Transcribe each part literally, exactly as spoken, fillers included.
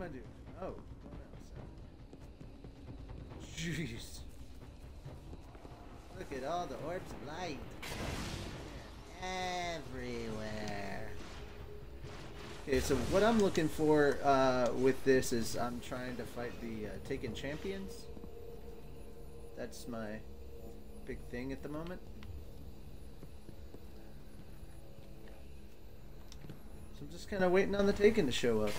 I doing? Oh, going outside. Jeez. Look at all the orbs of light. Everywhere. Okay, so what I'm looking for uh, with this is I'm trying to fight the uh, Taken Champions. That's my big thing at the moment. So I'm just kind of waiting on the Taken to show up.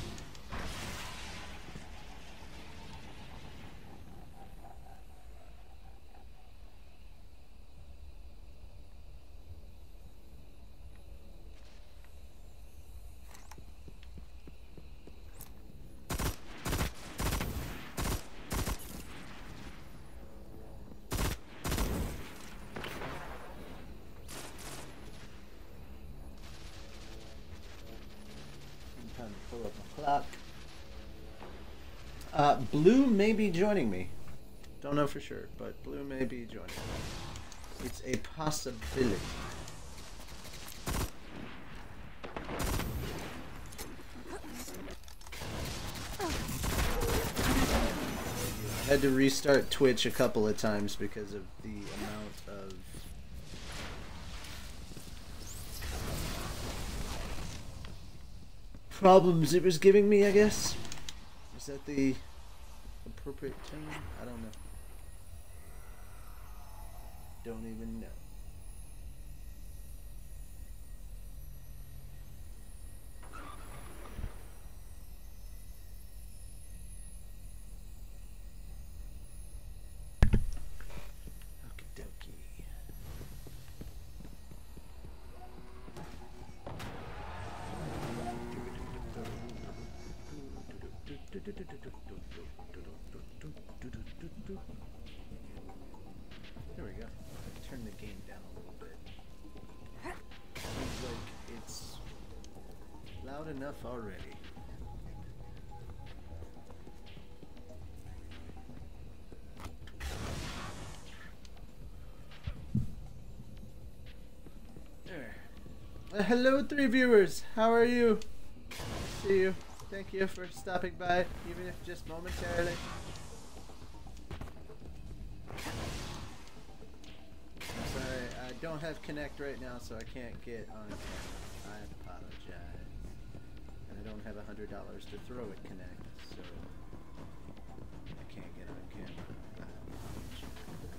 Uh, Blue may be joining me. Don't know for sure, but Blue may be joining me. It's a possibility. I had to restart Twitch a couple of times because of the amount of problems it was giving me, I guess. Is that the appropriate term? I don't know. Don't even know. Okie dokie. There we go. Turn the game down a little bit. Seems like it's loud enough already. There. Uh, hello, three viewers. How are you? See you. Thank you for stopping by, even if just momentarily. I'm sorry, I don't have Connect right now, so I can't get on camera. I apologize. And I don't have a hundred dollars to throw at Connect, so I can't get on camera. I apologize.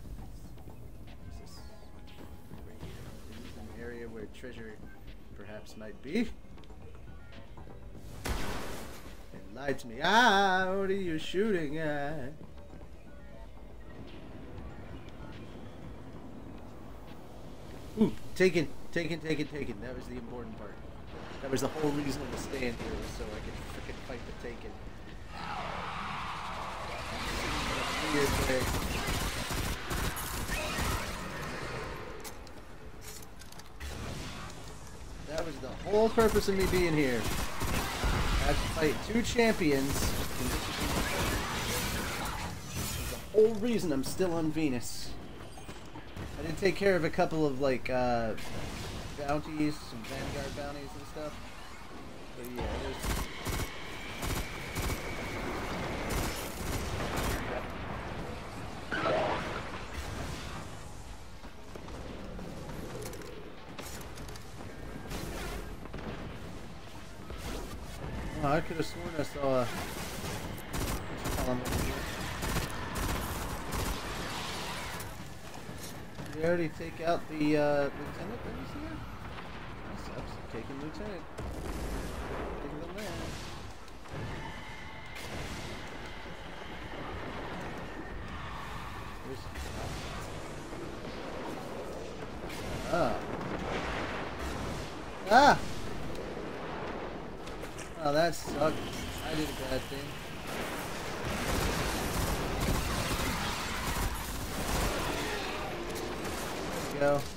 Is this right here? Is this an area where treasure perhaps might be? Lied to me. Ah, what are you shooting at? Ooh, taken, taken, taken, taken. That was the important part. That was the whole reason I was staying here, was so I could frickin' fight the Taken. Weird way. That was the whole purpose of me being here. I have to fight two champions. That's the whole reason I'm still on Venus. I did take care of a couple of like uh, bounties, some Vanguard bounties and stuff. But yeah, there's. Oh, I could have sworn I saw a... Did we already take out the uh, lieutenant that was here? That sucks. Taking lieutenant. Taking the land. Ah. Ah! Oh, that sucked. I did a bad thing. There we go.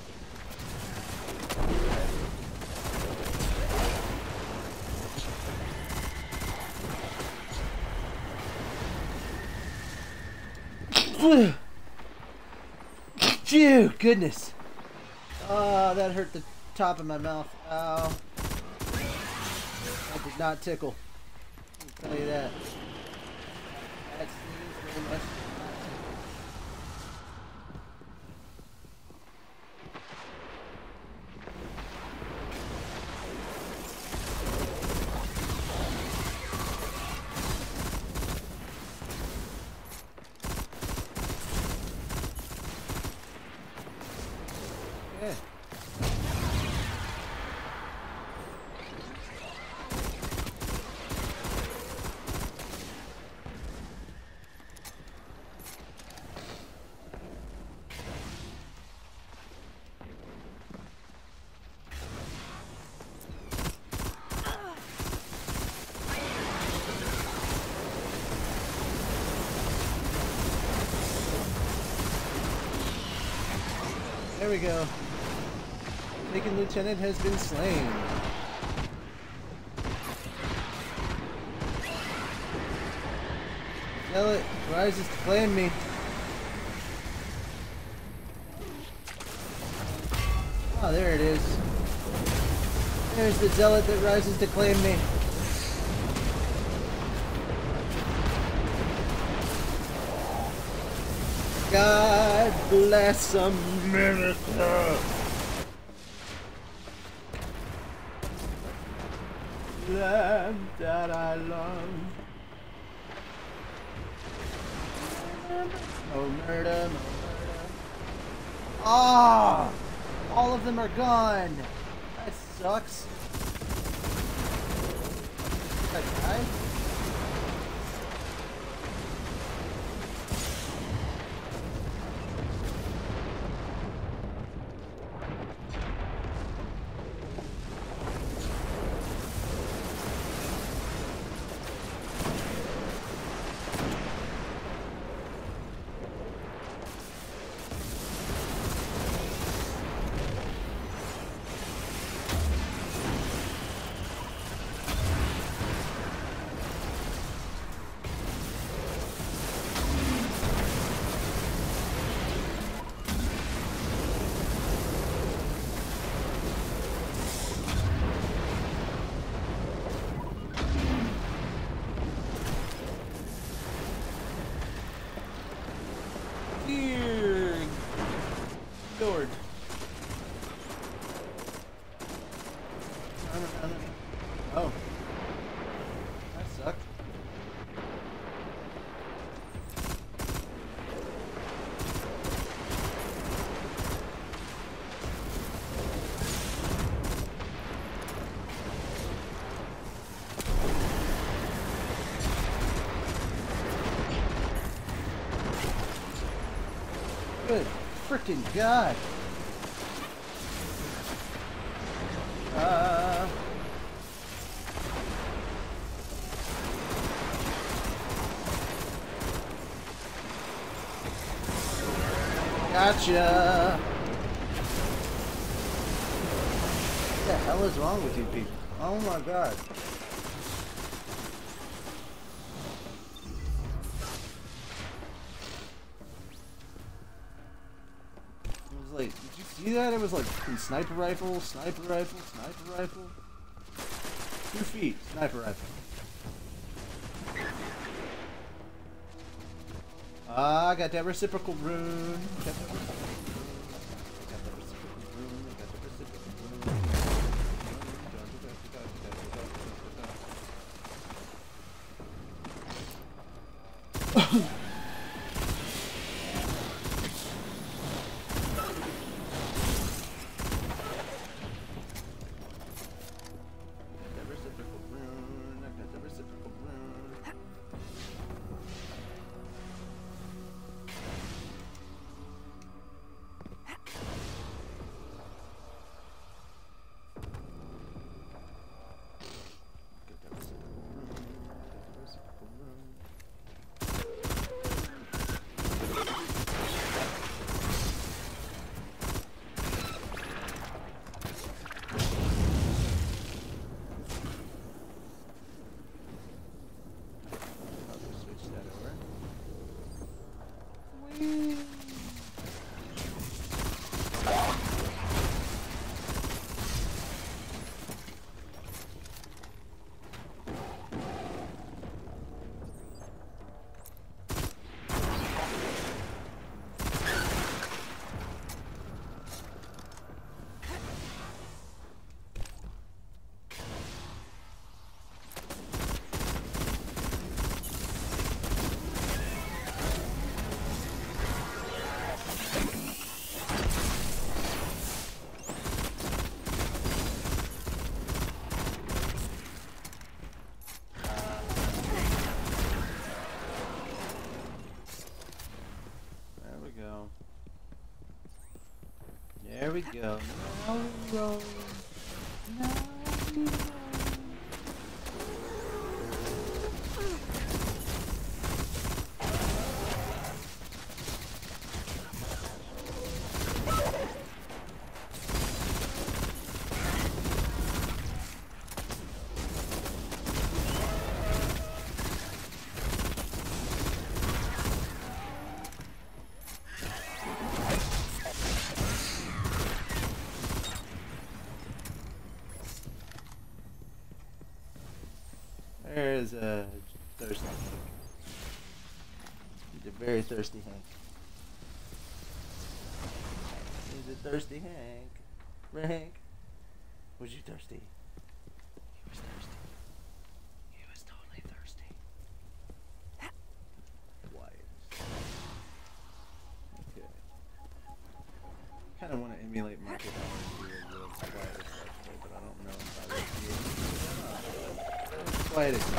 Phew, goodness. Oh, that hurt the top of my mouth. Ow. That did not tickle. tell you that. That seems very much. Yeah. There we go. Taken lieutenant has been slain. Zealot rises to claim me. Oh, there it is. There's the zealot that rises to claim me. God bless America. Land that I love. Oh, murder, no murder. Ah! All of them are gone. That sucks. That guy? Dear Lord. No, no, no, no. Oh. That sucked. Good freaking God. Uh, gotcha. What the hell is wrong with you people? Oh my God. Like, did you see that? It was like sniper rifle, sniper rifle, sniper rifle. Two feet, sniper rifle. Ah, I got that reciprocal rune. Got that reciprocal rune. Got that reciprocal rune. I got that reciprocal rune. There we go. Now we roll. Now we roll. There's a thirsty Hank. He's a very thirsty Hank. He's a thirsty Hank. Hank, was you thirsty? He was thirsty. He was totally thirsty. Quiet. Okay. Kind of want to emulate Market Hours here a little quieter, but I don't know if I would be able to. Quiet it.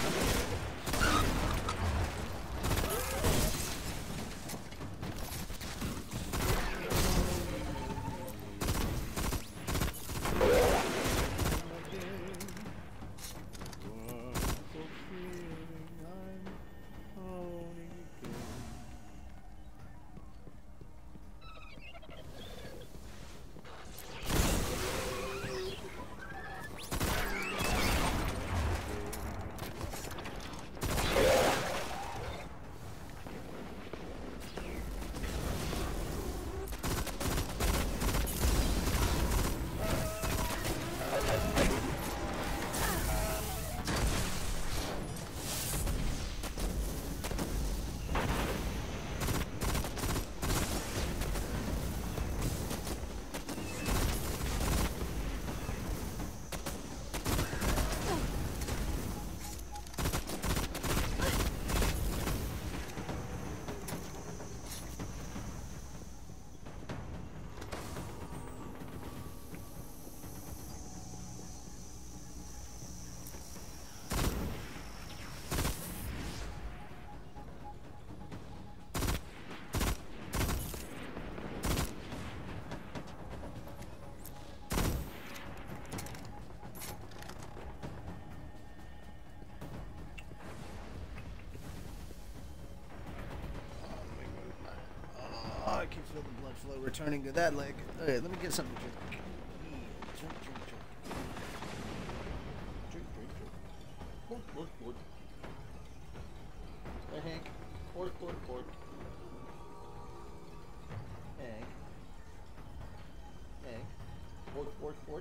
I can feel the blood flow returning to that leg. Okay, let me get something to drink. Drink, drink, drink. Drink, drink, drink. Pork, pork, pork. Hey, Hank. Pork, pork, pork. Hank. Hank. Pork, pork, pork.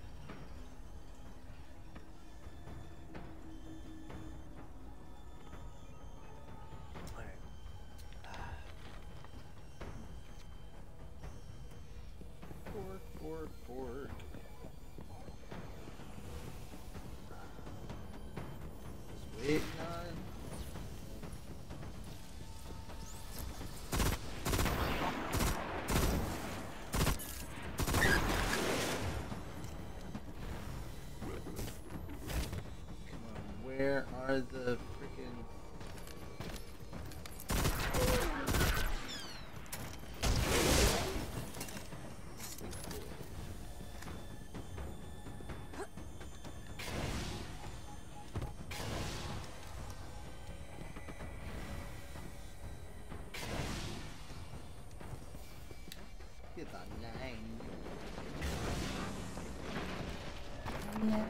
Pork, pork. Just waiting on. Come on, where are the freaking? Get the line. No.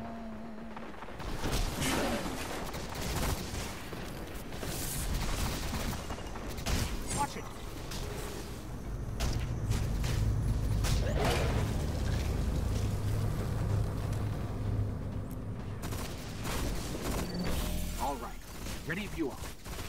Watch it. All right. Ready if you are.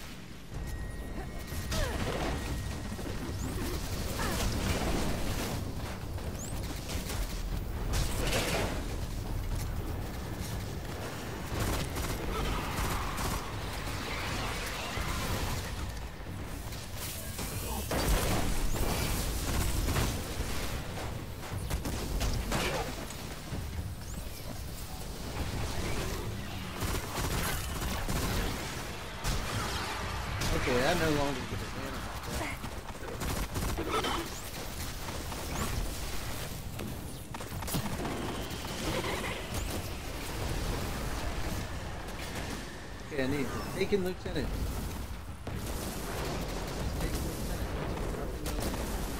Okay, I no longer get a damn about that. Okay, I need taken lieutenant. Taken lieutenant. Dropping those in.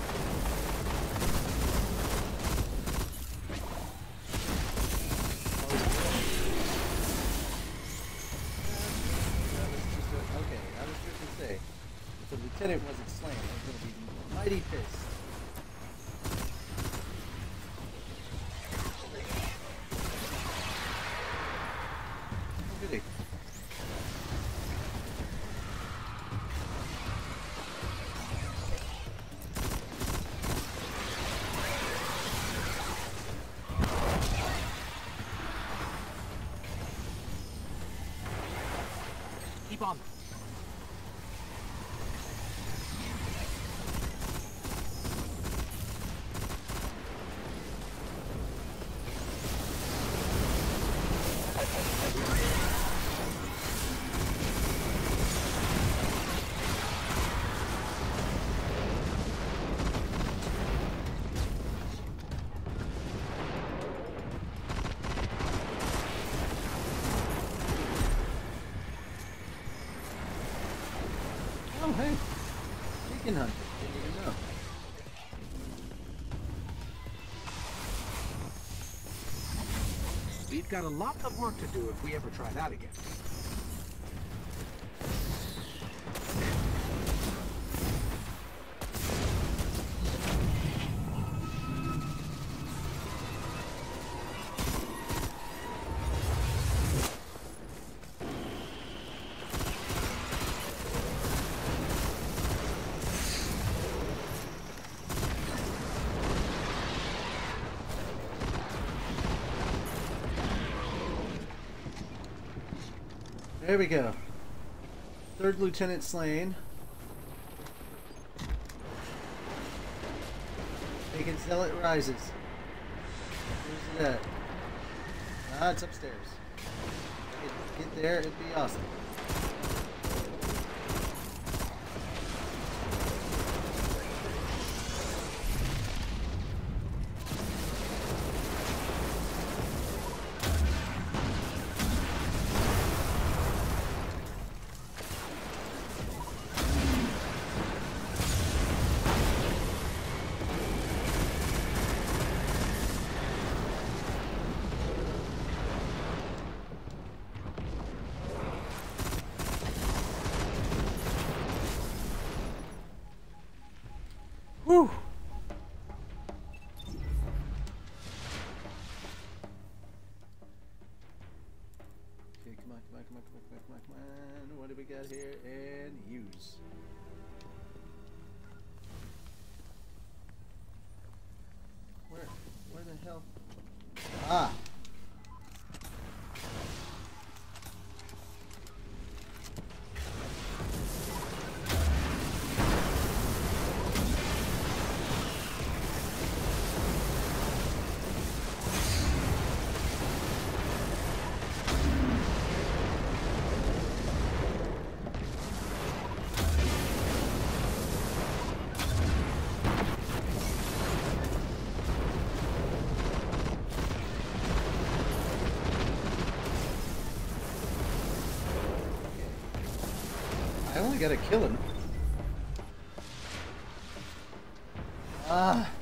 Oh, that was just a, okay, I was just gonna say, if the lieutenant wasn't slain, I was gonna be mighty pissed. Oh, goody. Keep on. Oh, hey. Beacon hunter. Didn't even know. We've got a lot of work to do if we ever try that again. There we go. Third lieutenant slain. Taken zealot rises. Where's it at? Ah, it's upstairs. Get, get there, it'd be awesome. Whew. Okay, come on, come on, come on, come on, come on, come on, come on. What do we got here? And use. Where? Where the hell? Ah! I only gotta kill him. Ah.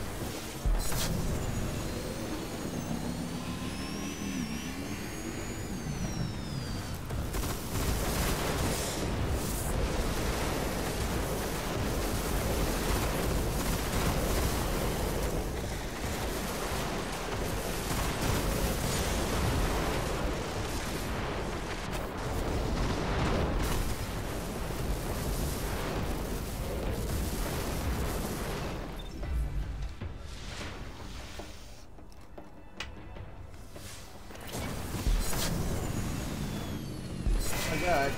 Oh God.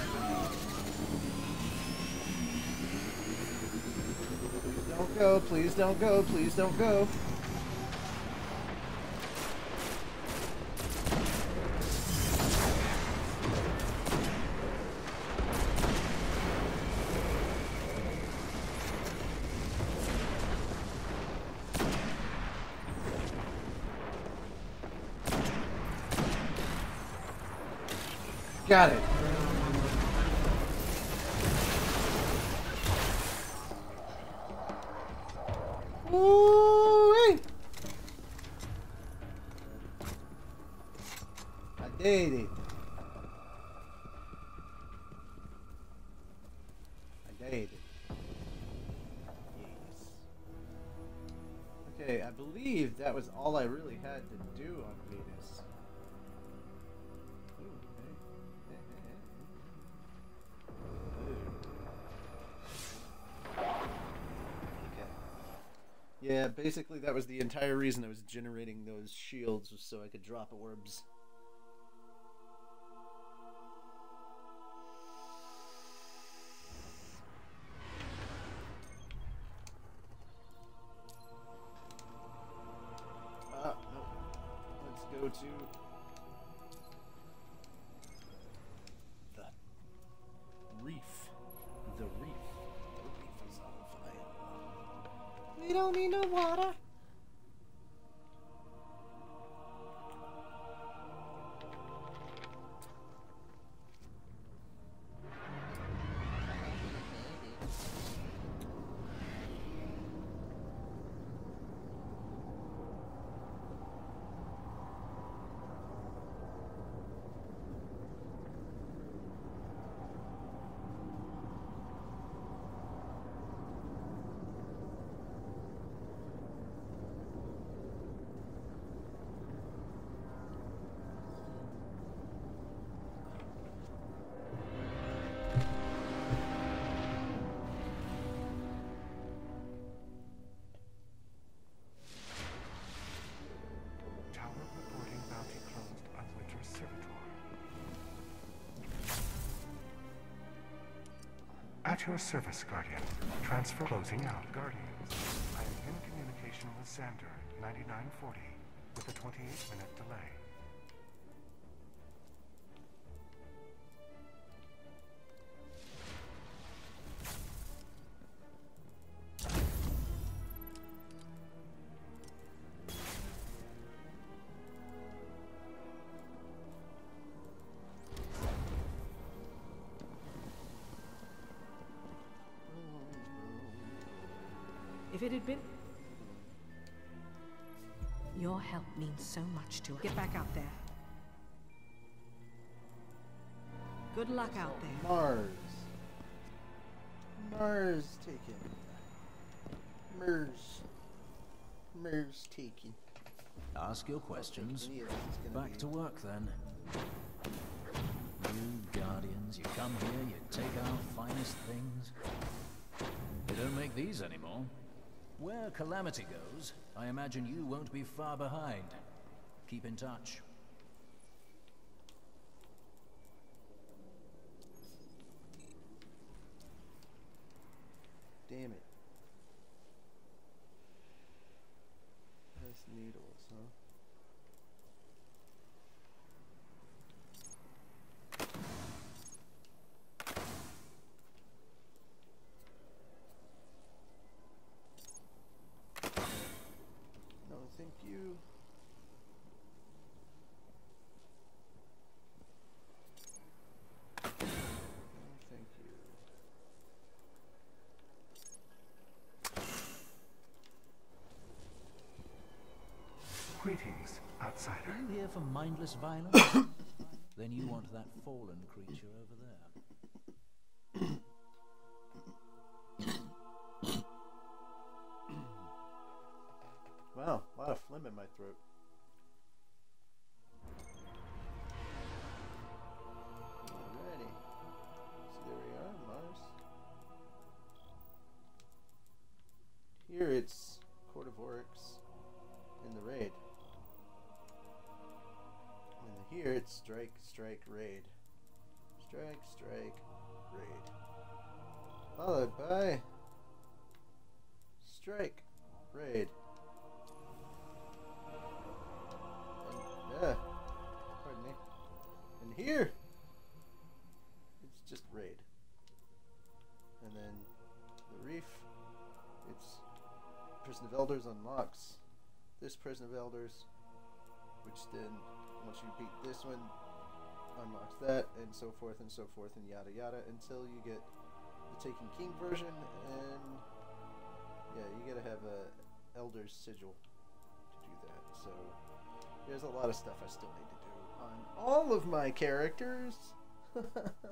Don't go, please don't go, please don't go. Got it. Ooh-wee. I did it. I did it. Yes. Okay, I believe that was all I really had to do on Venus. Ooh, hey. Hey, hey, hey. Ooh. Okay. Yeah, basically that was the entire reason I was generating those shields, was so I could drop orbs. Ah, no. Let's go to the reef. The reef. The reef is on fire. We don't need no water. At your service, Guardian. Transfer closing out. Guardians, I am in communication with Xander, ninety-nine forty, with a twenty-eight minute delay. If it had been... Your help means so much to us. Get back out there. Good luck out there. Mars. Mars taken. Mars. Mars taken. Ask your questions. Back be... to work then. You Guardians, you come here, you take our finest things. You don't make these anymore. Where Calamity goes, I imagine you won't be far behind. Keep in touch. Damn it. That's needles, huh? Thank you. Oh, thank you. Greetings, outsider. Are you here for mindless violence? Then you want that fallen creature over there. Wow, a lot of phlegm in my throat. Alrighty. So there we are, Mars. Here it's Court of Oryx in the raid. And here it's Strike, Strike, Raid. Strike, Strike, Raid. Followed by Strike, Raid. Yeah, pardon me. And here, it's just raid. And then the reef, it's Prison of Elders unlocks this Prison of Elders, which then, once you beat this one, unlocks that, and so forth and so forth and yada yada until you get the Taken King version, and yeah, you gotta have a Elder's Sigil to do that. So there's a lot of stuff I still need to do on all of my characters. I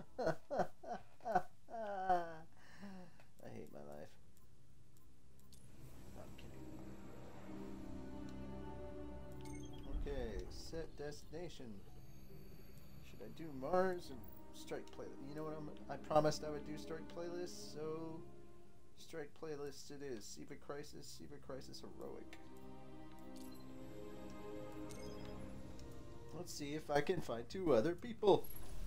hate my life. No, I'm kidding. Okay, set destination. Should I do Mars and Strike playlist? You know what? I'm, I promised I would do Strike playlist, so Strike playlist it is. Siva Crisis, Siva Crisis Heroic. Let's see if I can find two other people.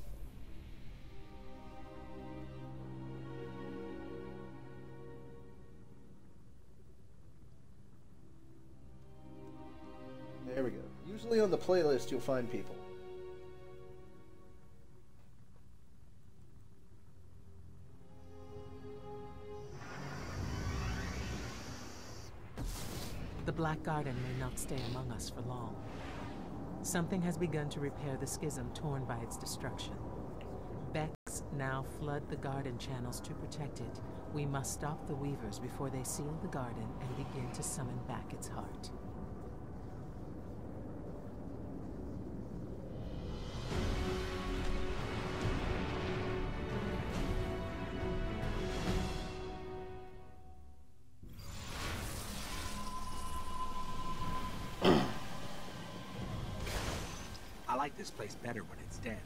There we go. Usually on the playlist you'll find people. The Black Garden may not stay among us for long. Something has begun to repair the schism torn by its destruction. Vex now flood the garden channels to protect it. We must stop the Weavers before they seal the garden and begin to summon back its heart. I like this place better when it's dead.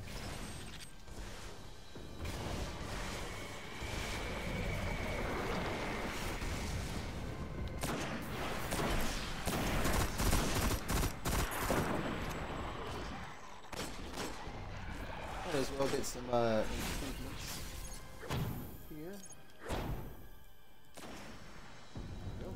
Might as well get some uh, improvements here. There we go.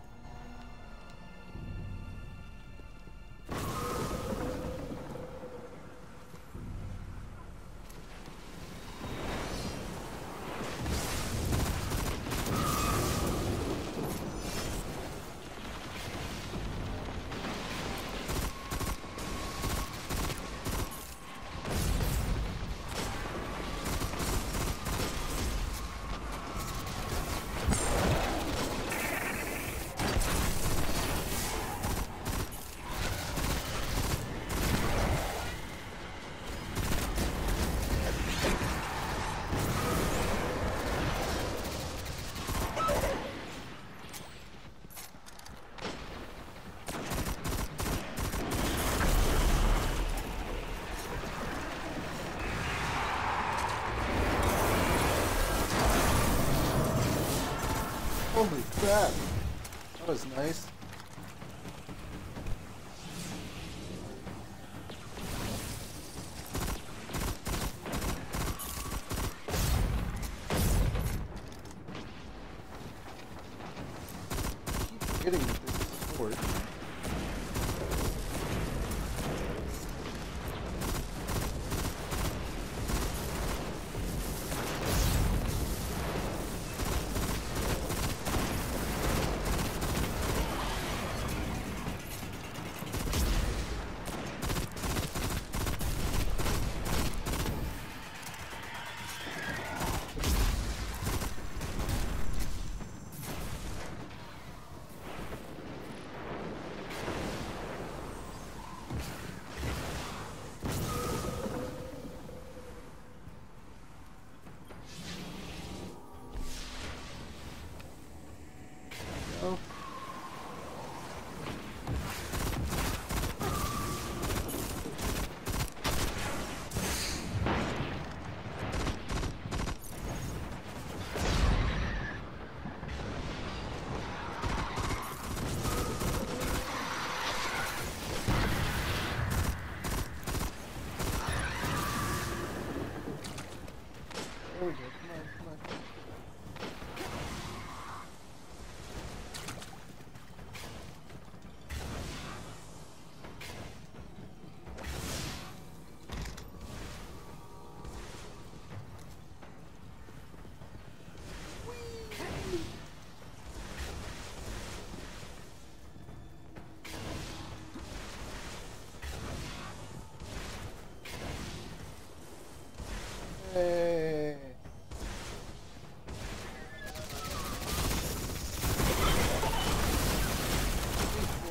Holy crap! That was nice. Keep forgetting that this is sword.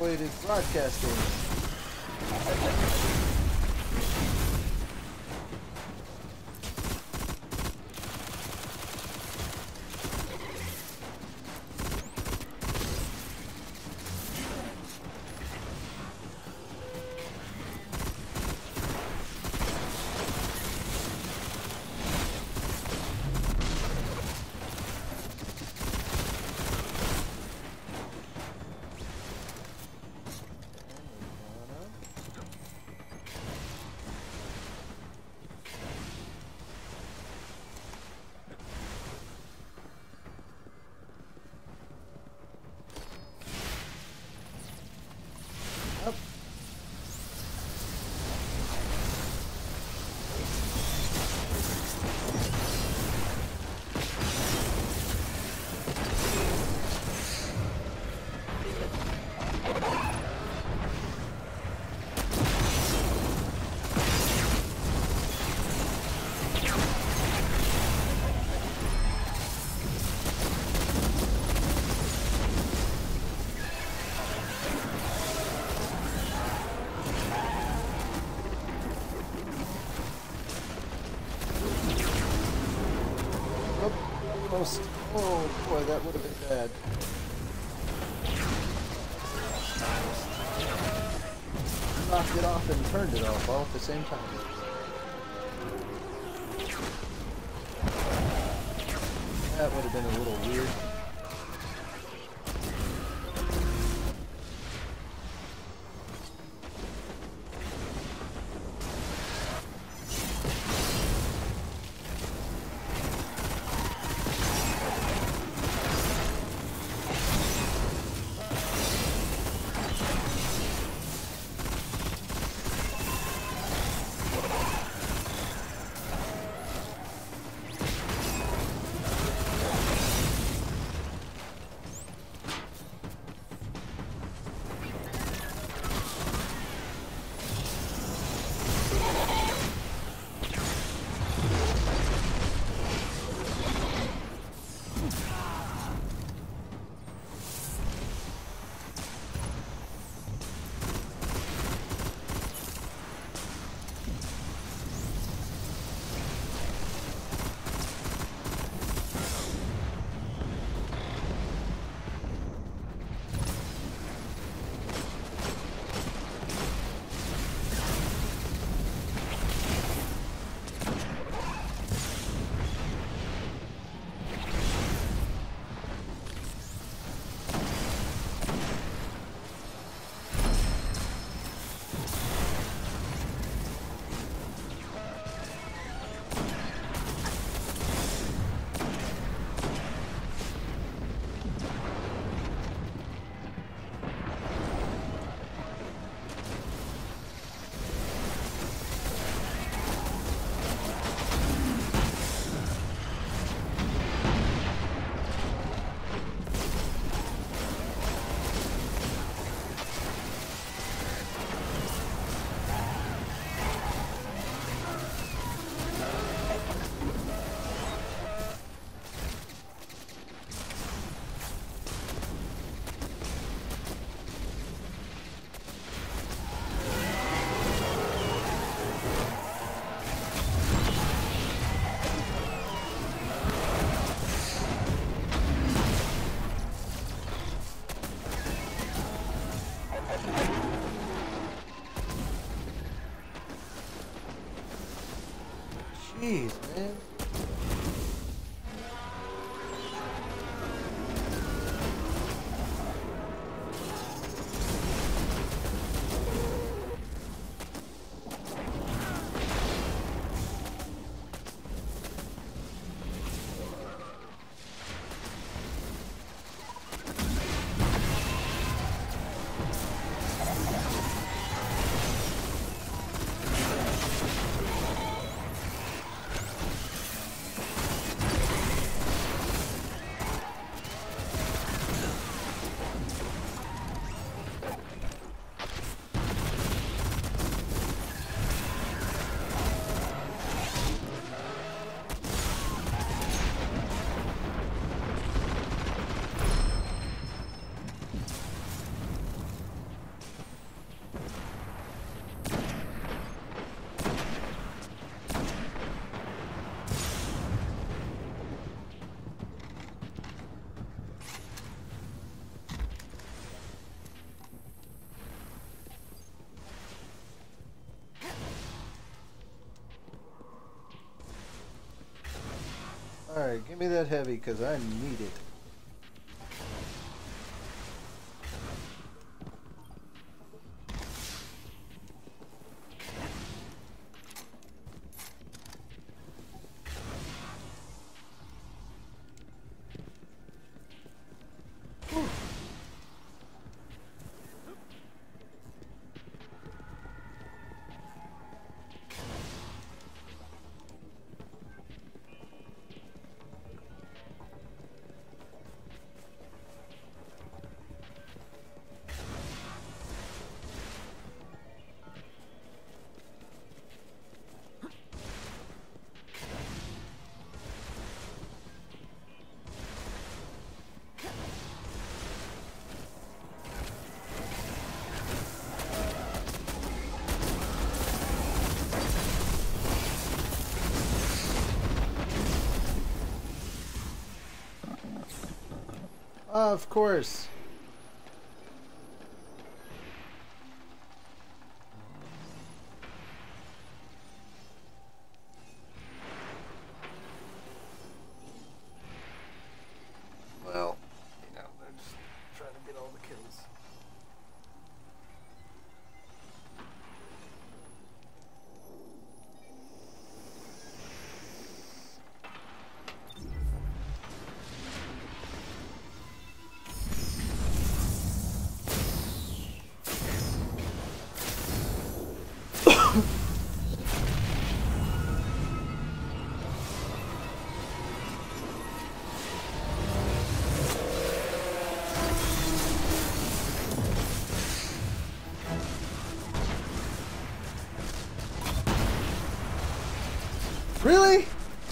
Void is broadcasting. Almost. Oh boy, that would have been bad. Knocked it off and turned it off all at the same time. That would have been a little weird. Jeez, man. Alright, give me that heavy, because I need it. Of course. Well, you know, they're just trying to get all the kills. Really?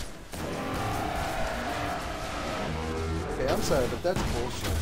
Okay, I'm sorry, but that's bullshit.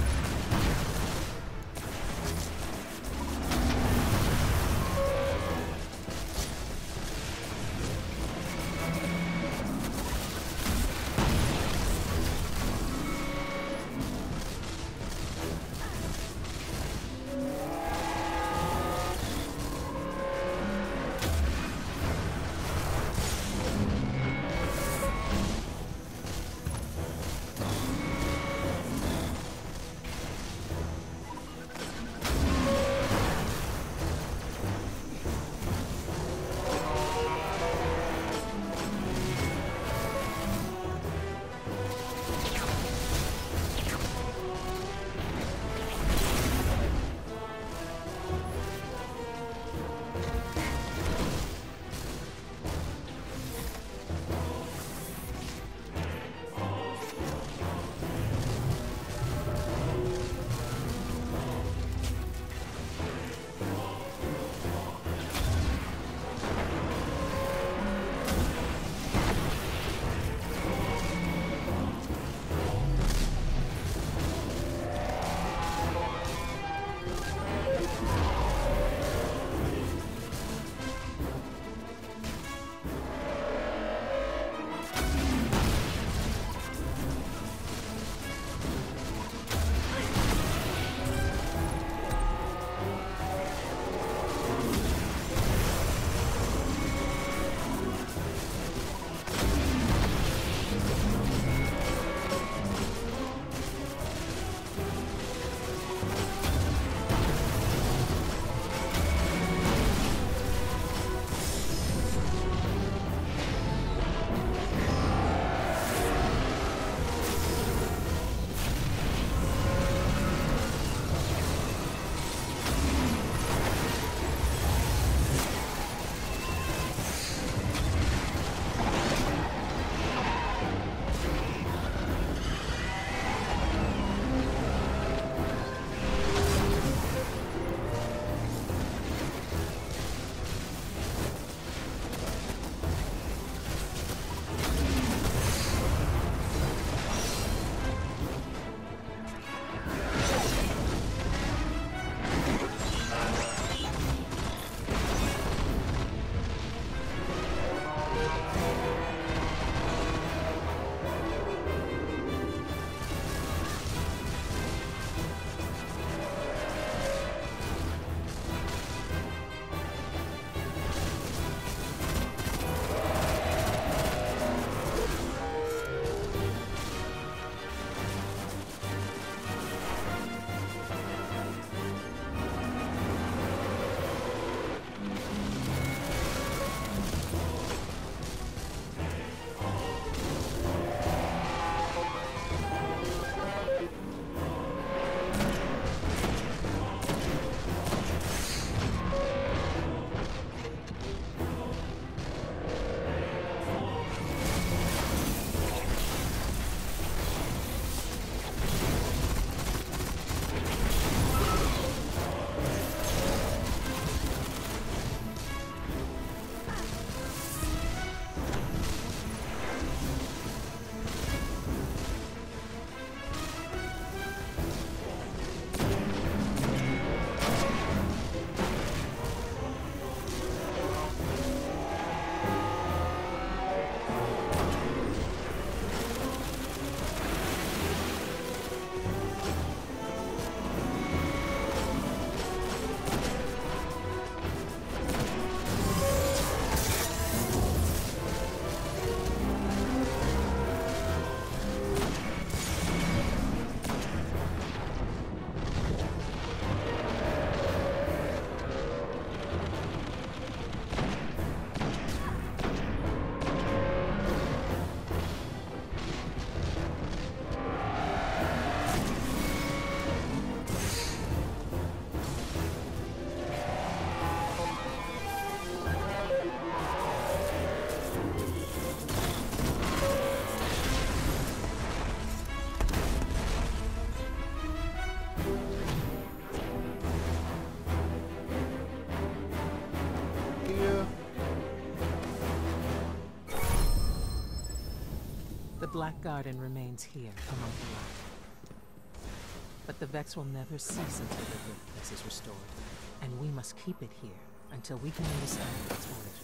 Black Garden remains here among the light. But the Vex will never cease until the Riftplace is restored, and we must keep it here until we can understand its origins.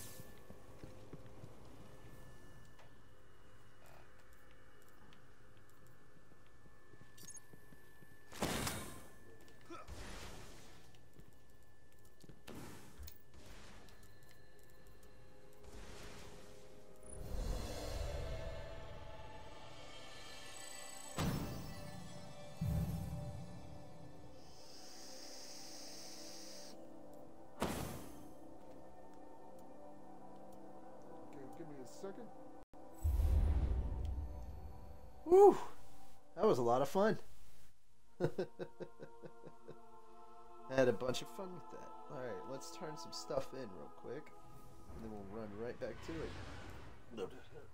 Second. Woo! That was a lot of fun. I had a bunch of fun with that. Alright, let's turn some stuff in real quick. And then we'll run right back to it. Load it up.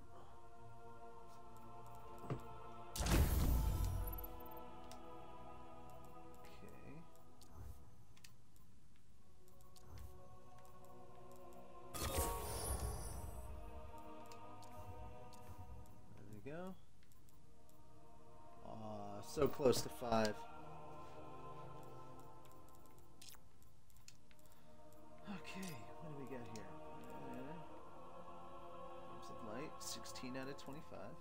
Go. Aw, so close to five. Okay, what do we got here? Uh, Games of Light, sixteen out of twenty-five.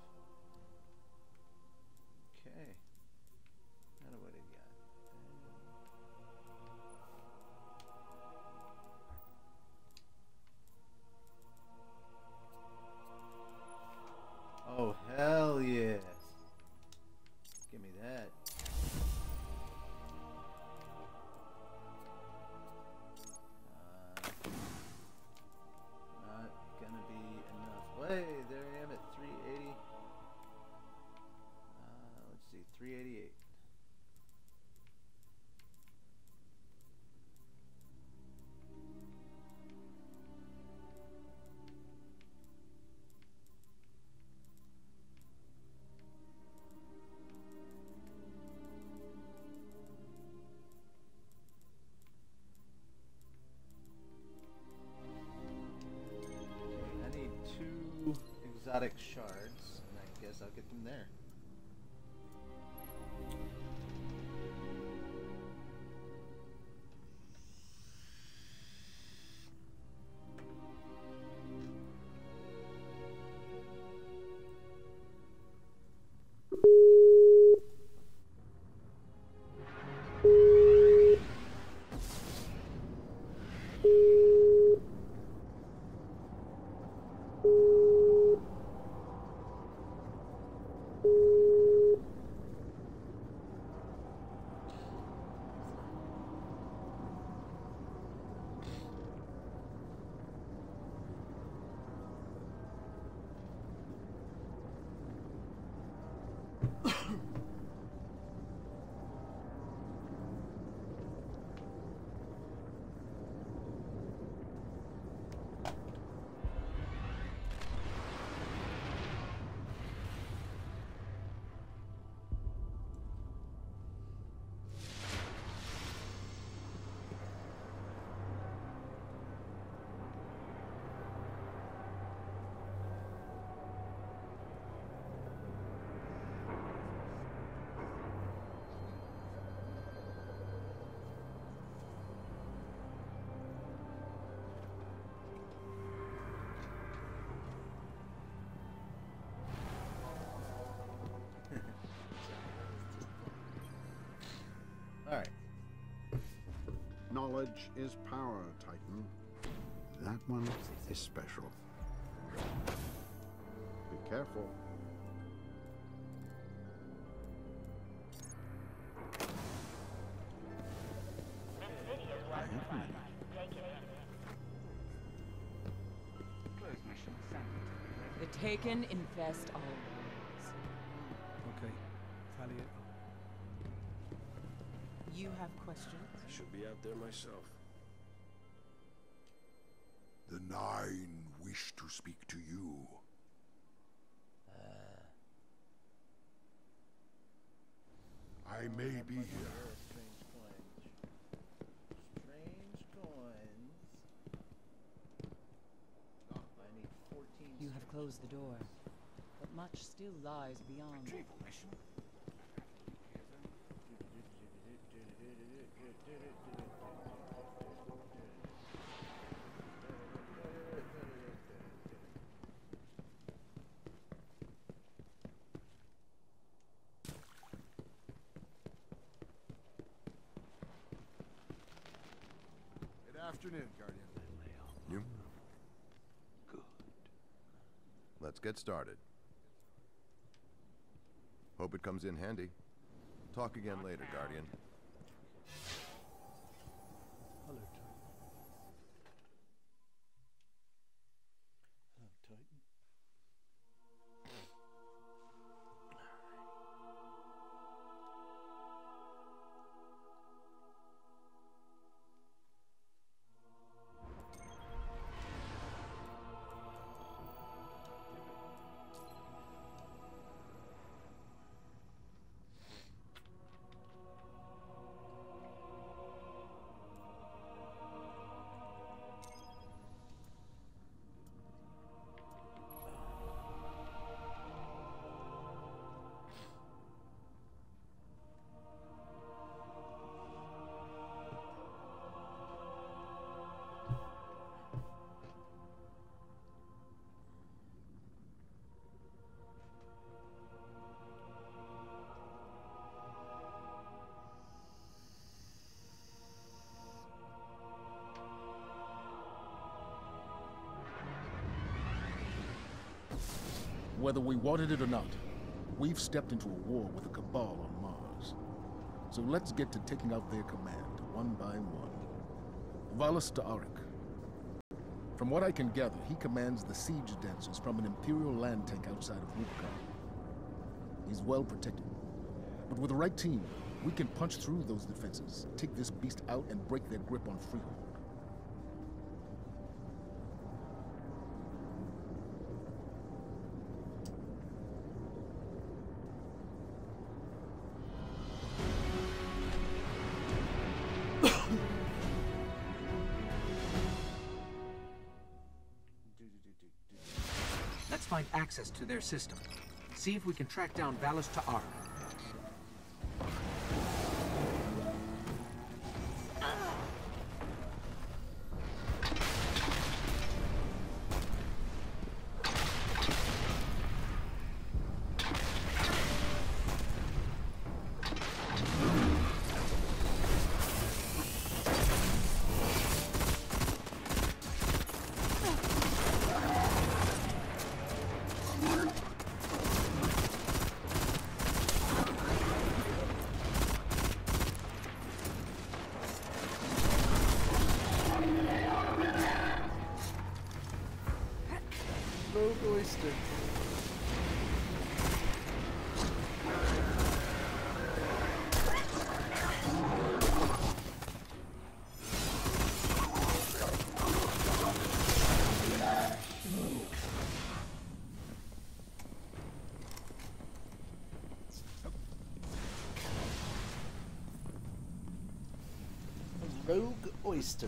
Okay. Now what do we got? Oh, hell yeah. Give me that. Uh, not gonna be enough. Way, there I am at three eighty. Uh, let's see, three eighty-eight. Exotic shards, and I guess I'll get them there. Alright. Knowledge is power, Titan. That one is special. Be careful. I have many. The Taken infest all worlds. Okay. Tally it. You have questions? Should be out there myself. The Nine wish to speak to you. Uh, I may be here. Strange coins. Strange coins. I need fourteen. You have closed the door. What much still lies beyond. Retrieval mission. Good afternoon, Guardian. You? Good. Let's get started. Hope it comes in handy. Talk again later, Guardian. Hello, Titan. Hello, Titan. Whether we wanted it or not, we've stepped into a war with the Cabal on Mars. So let's get to taking out their command, one by one. Valus Ta'arik. From what I can gather, he commands the siege dancers from an Imperial land tank outside of Rubicon. He's well protected. But with the right team, we can punch through those defenses, take this beast out, and break their grip on Freehold. Let's find access to their system. See if we can track down Valus Ta'arik. Rogue oyster. Rogue oyster.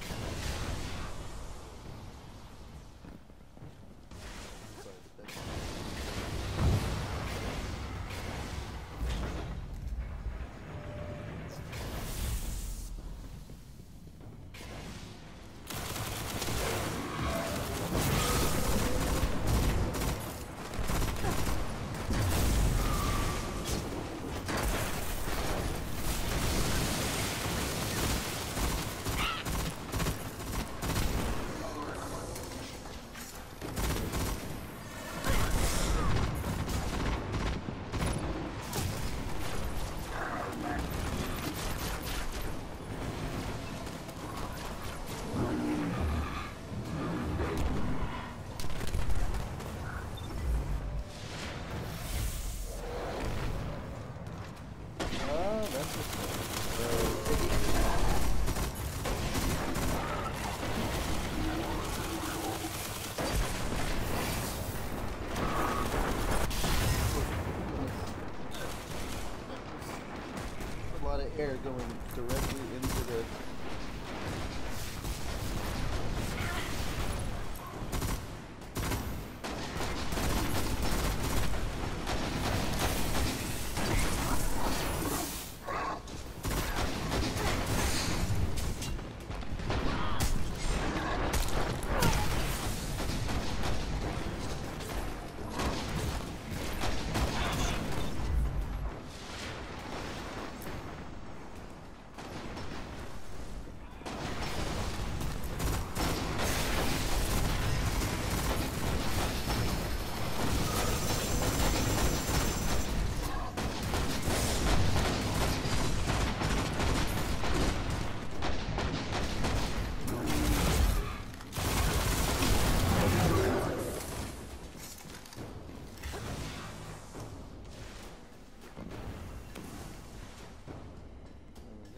Air going directly into the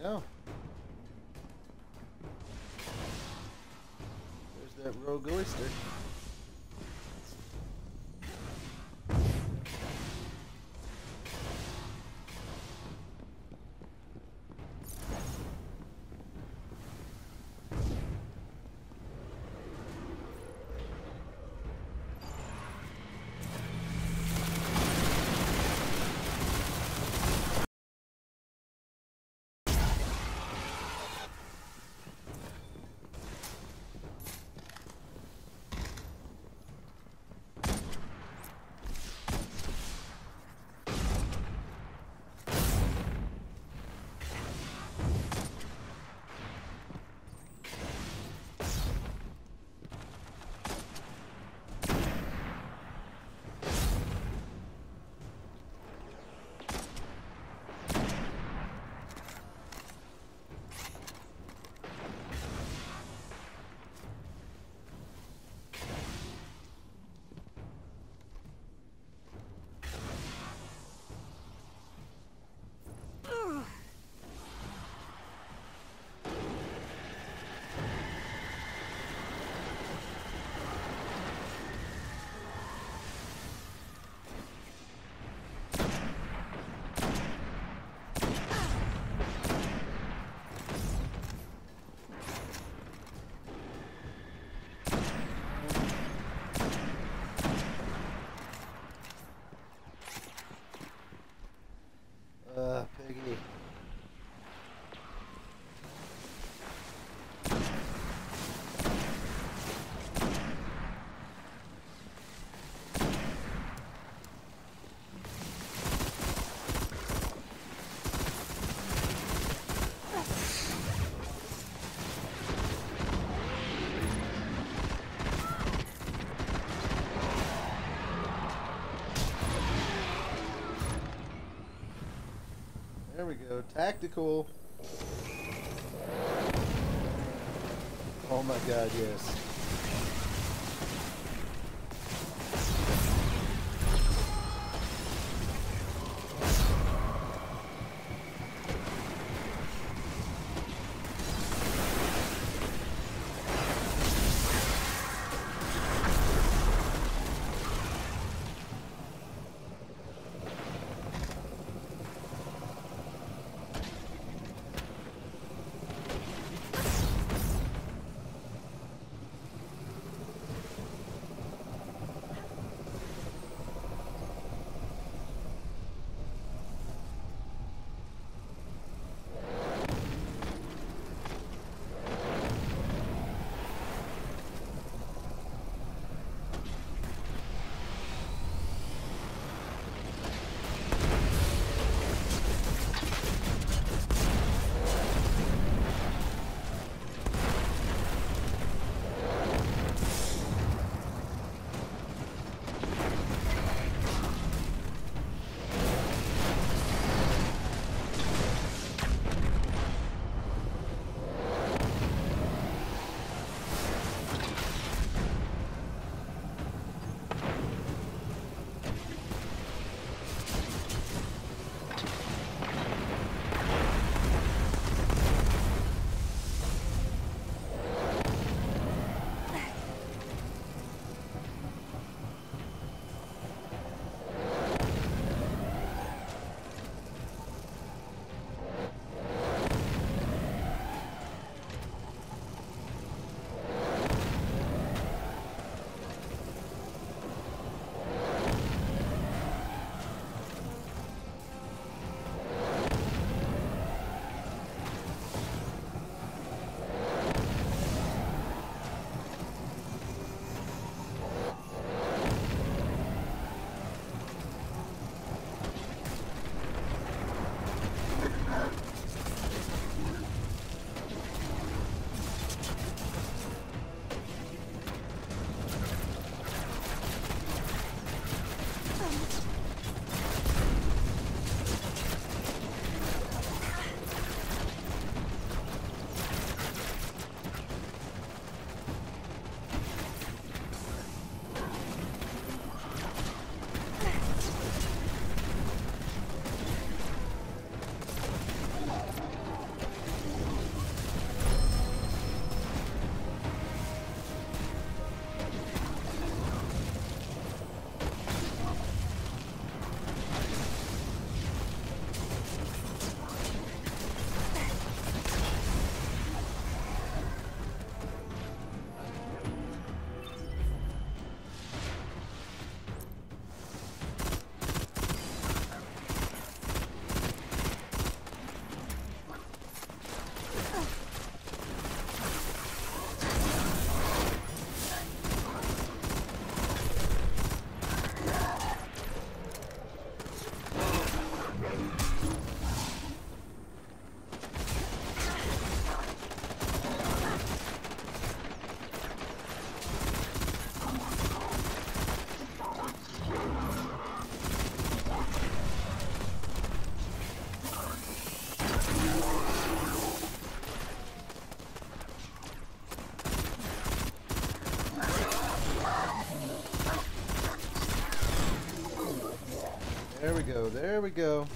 go. There's that rogue oyster. Uh, Piggy. There we go. Tactical. Oh my god, yes. go. There we go.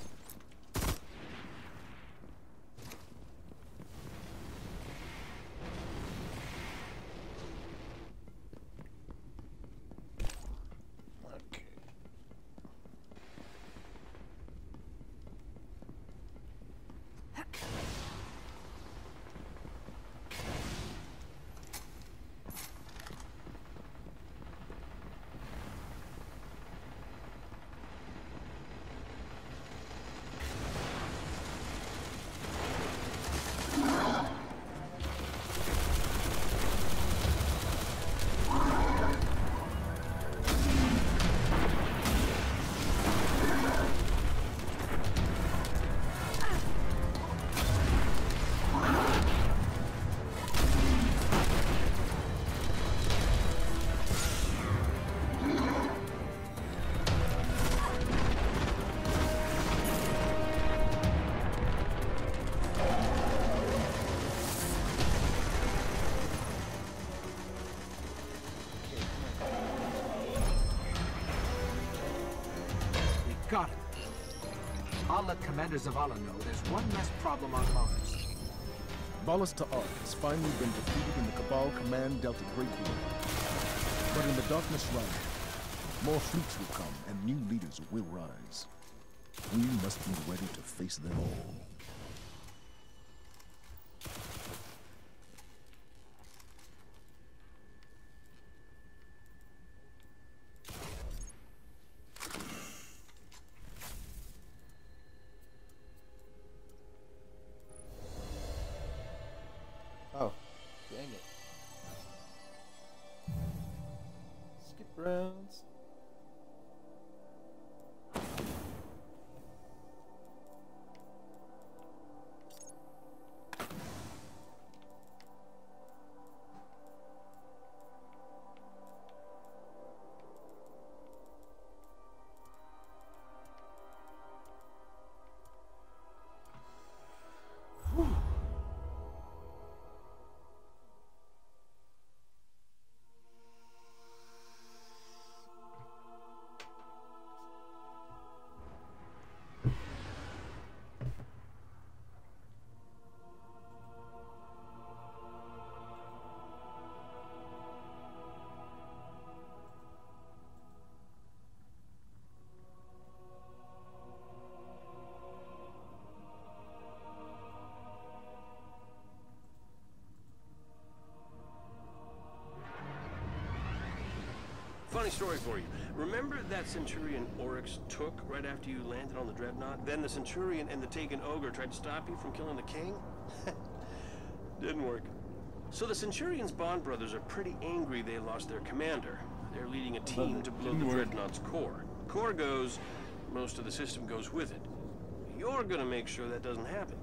Got it. I'll let Commander Zavala know there's one less problem on Mars. Valus Ta'ar has finally been defeated and the Cabal command dealt a great blow. But in the darkness rising, more fleets will come and new leaders will rise. We must be ready to face them all. Oh, dang it. Skip rounds. Funny story for you. Remember that Centurion Oryx took right after you landed on the Dreadnought? Then the Centurion and the Taken Ogre tried to stop you from killing the king? Didn't work. So the Centurion's Bond brothers are pretty angry they lost their commander. They're leading a team to blow the Dreadnought's core. Core goes, most of the system goes with it. You're gonna make sure that doesn't happen.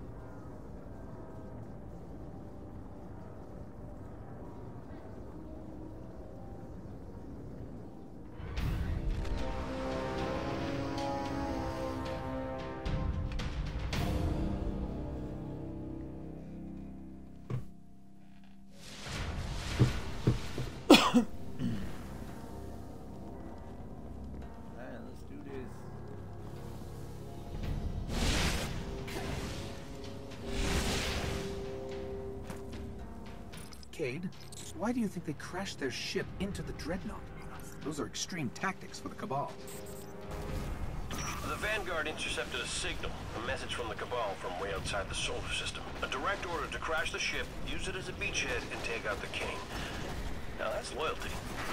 Cade, why do you think they crashed their ship into the Dreadnought? Those are extreme tactics for the Cabal. The Vanguard intercepted a signal, a message from the Cabal from way outside the solar system. A direct order to crash the ship, use it as a beachhead, and take out the king. Now that's loyalty.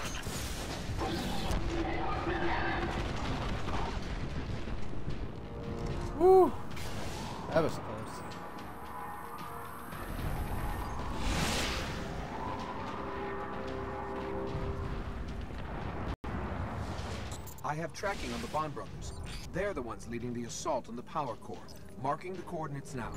Woo! That was close. I have tracking on the Bond brothers. They're the ones leading the assault on the power core. Marking the coordinates now.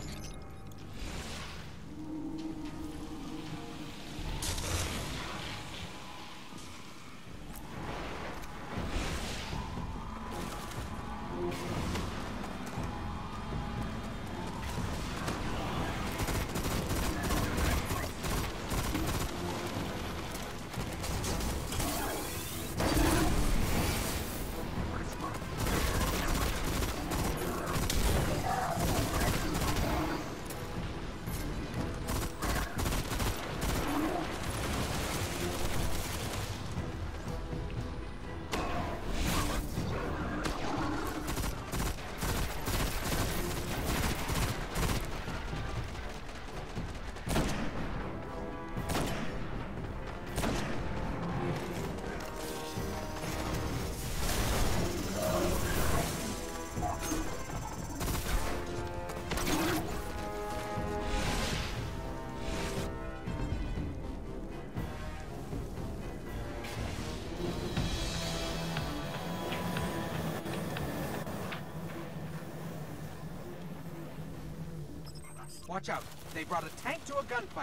Watch out. They brought a tank to a gunfight.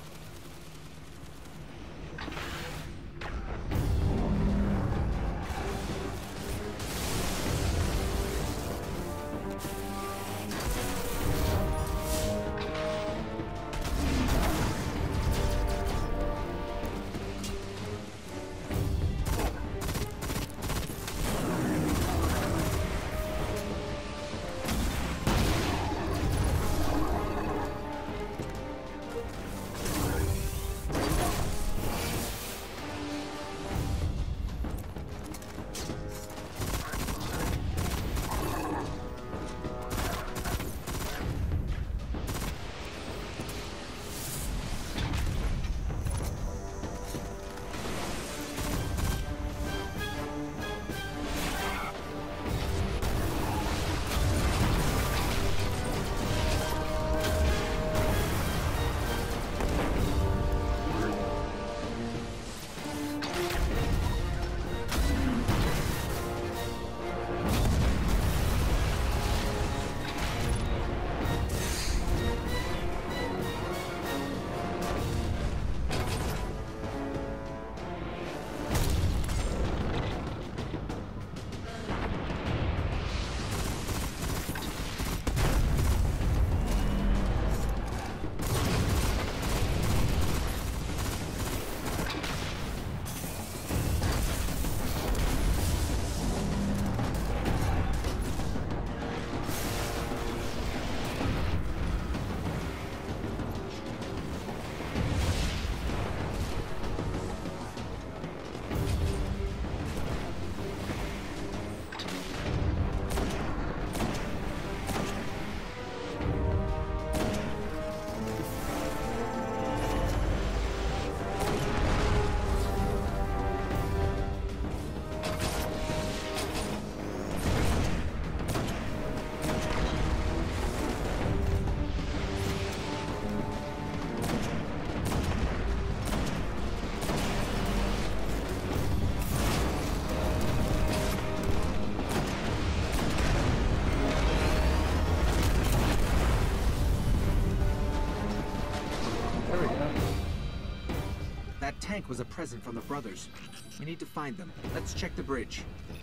That tank was a present from the brothers. We need to find them. Let's check the bridge.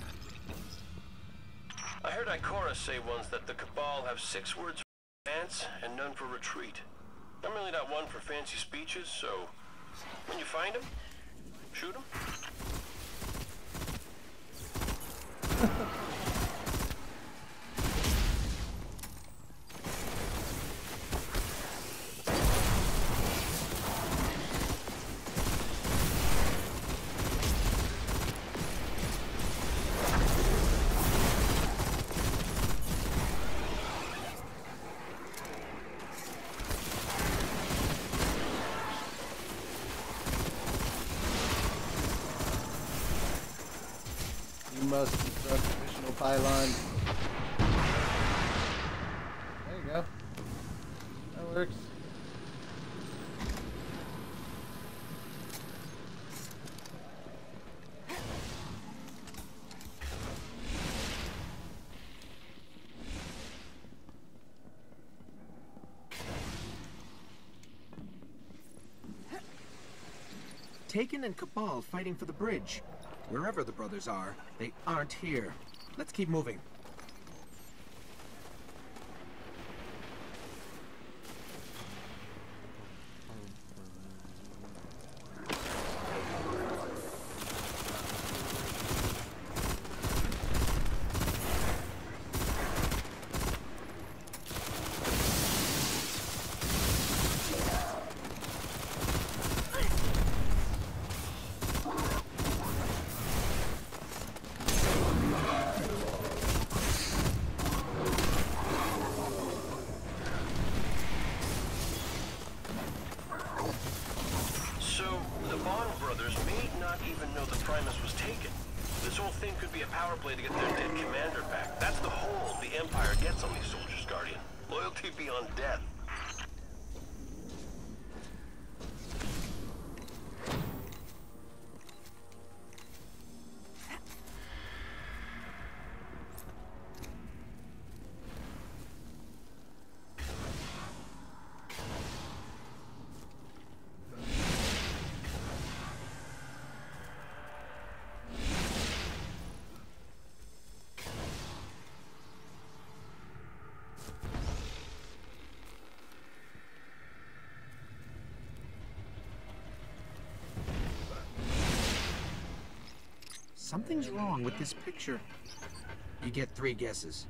I heard Ikora say once that the Cabal have six words for advance and none for retreat. I'm really not one for fancy speeches, so when you find them, shoot them. Must construct additional pylons. There you go. That works. Taken and Cabal fighting for the bridge. Wherever the brothers are, they aren't here. Let's keep moving. Play to get their dead commander back. That's the hold the Empire gets on these soldiers, Guardian. Loyalty beyond death. Something's wrong with this picture. You get three guesses.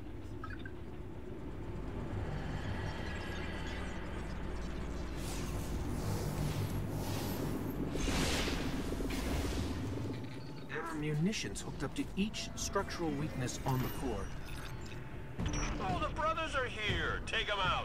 There are munitions hooked up to each structural weakness on the core. Oh, the brothers are here! Take them out!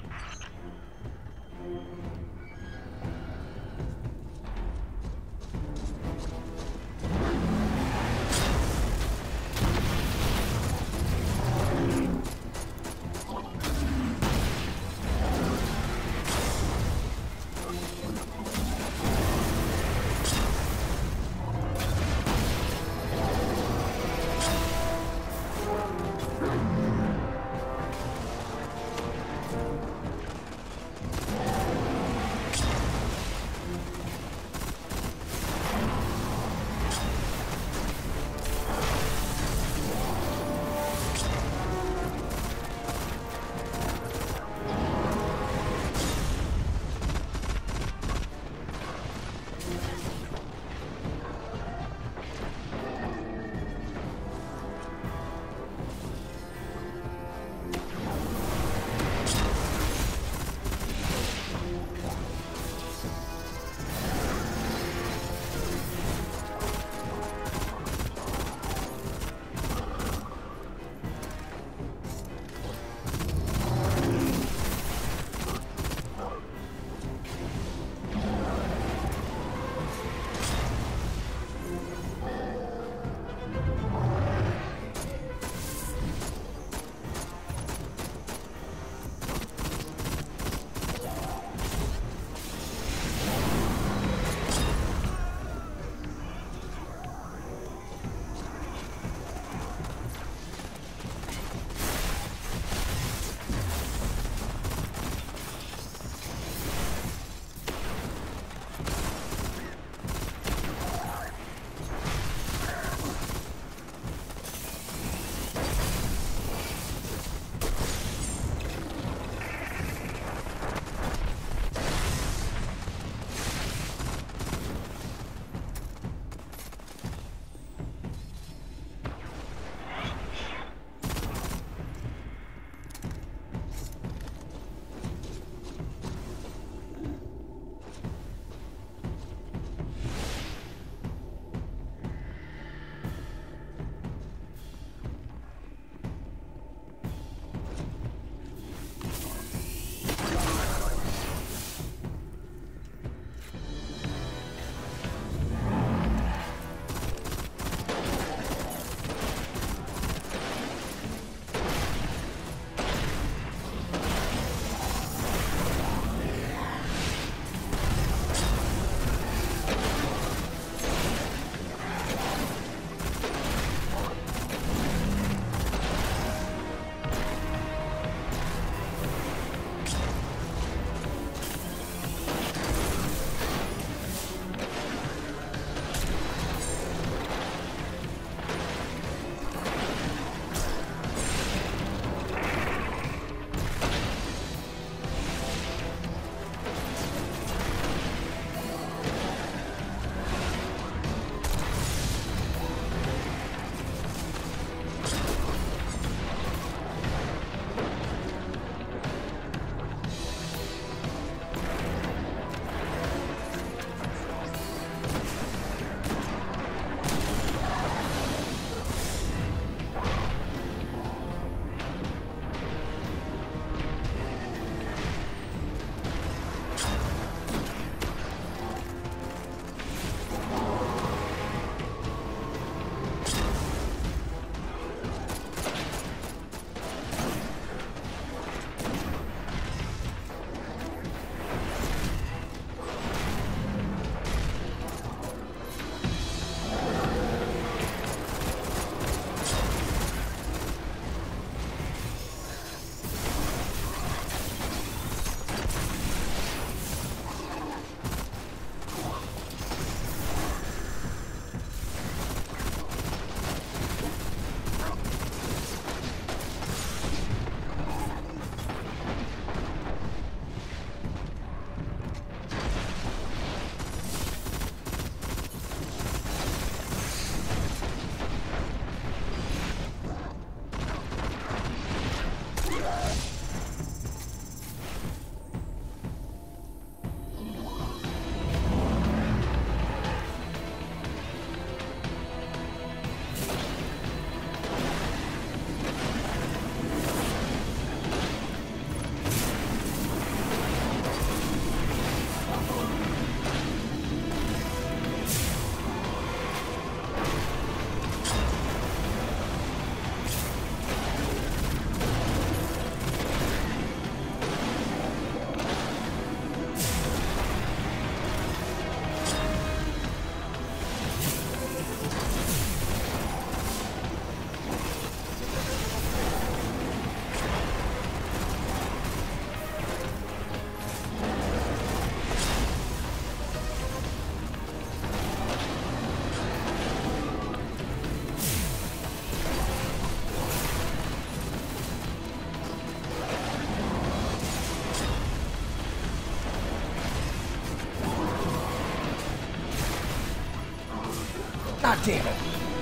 God damn it!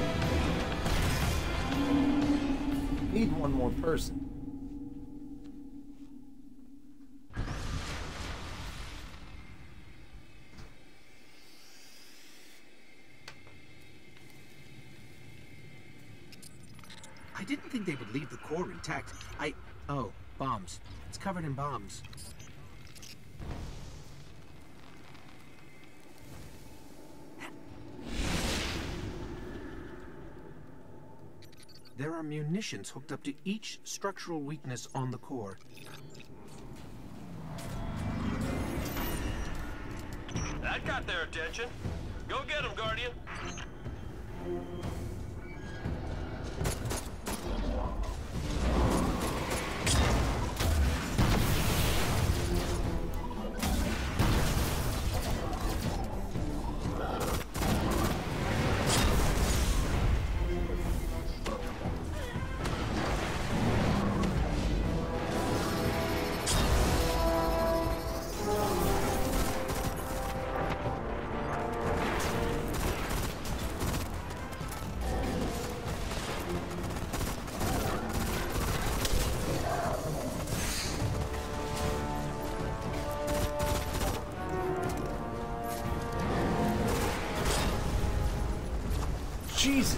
Need one more person. I didn't think they would leave the core intact. I... Oh, bombs. It's covered in bombs. There are munitions hooked up to each structural weakness on the core. That got their attention. Go get them, Guardian. Jesus.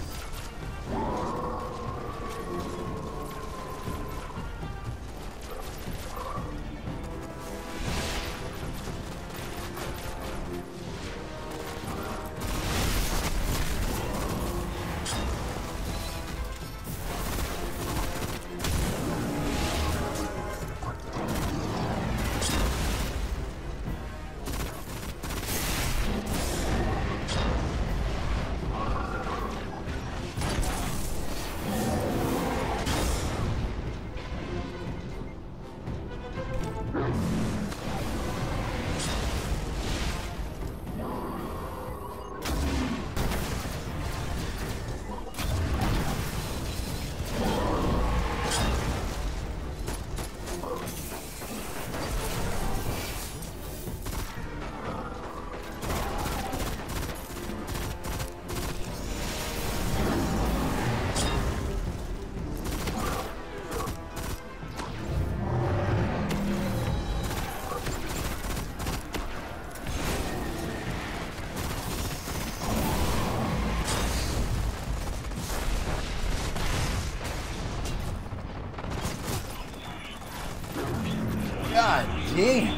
God damn.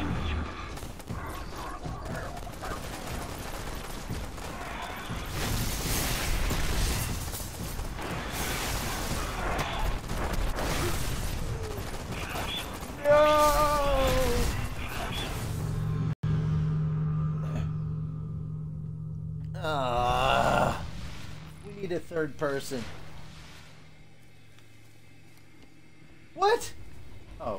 Ah, we need a third person. What? Oh.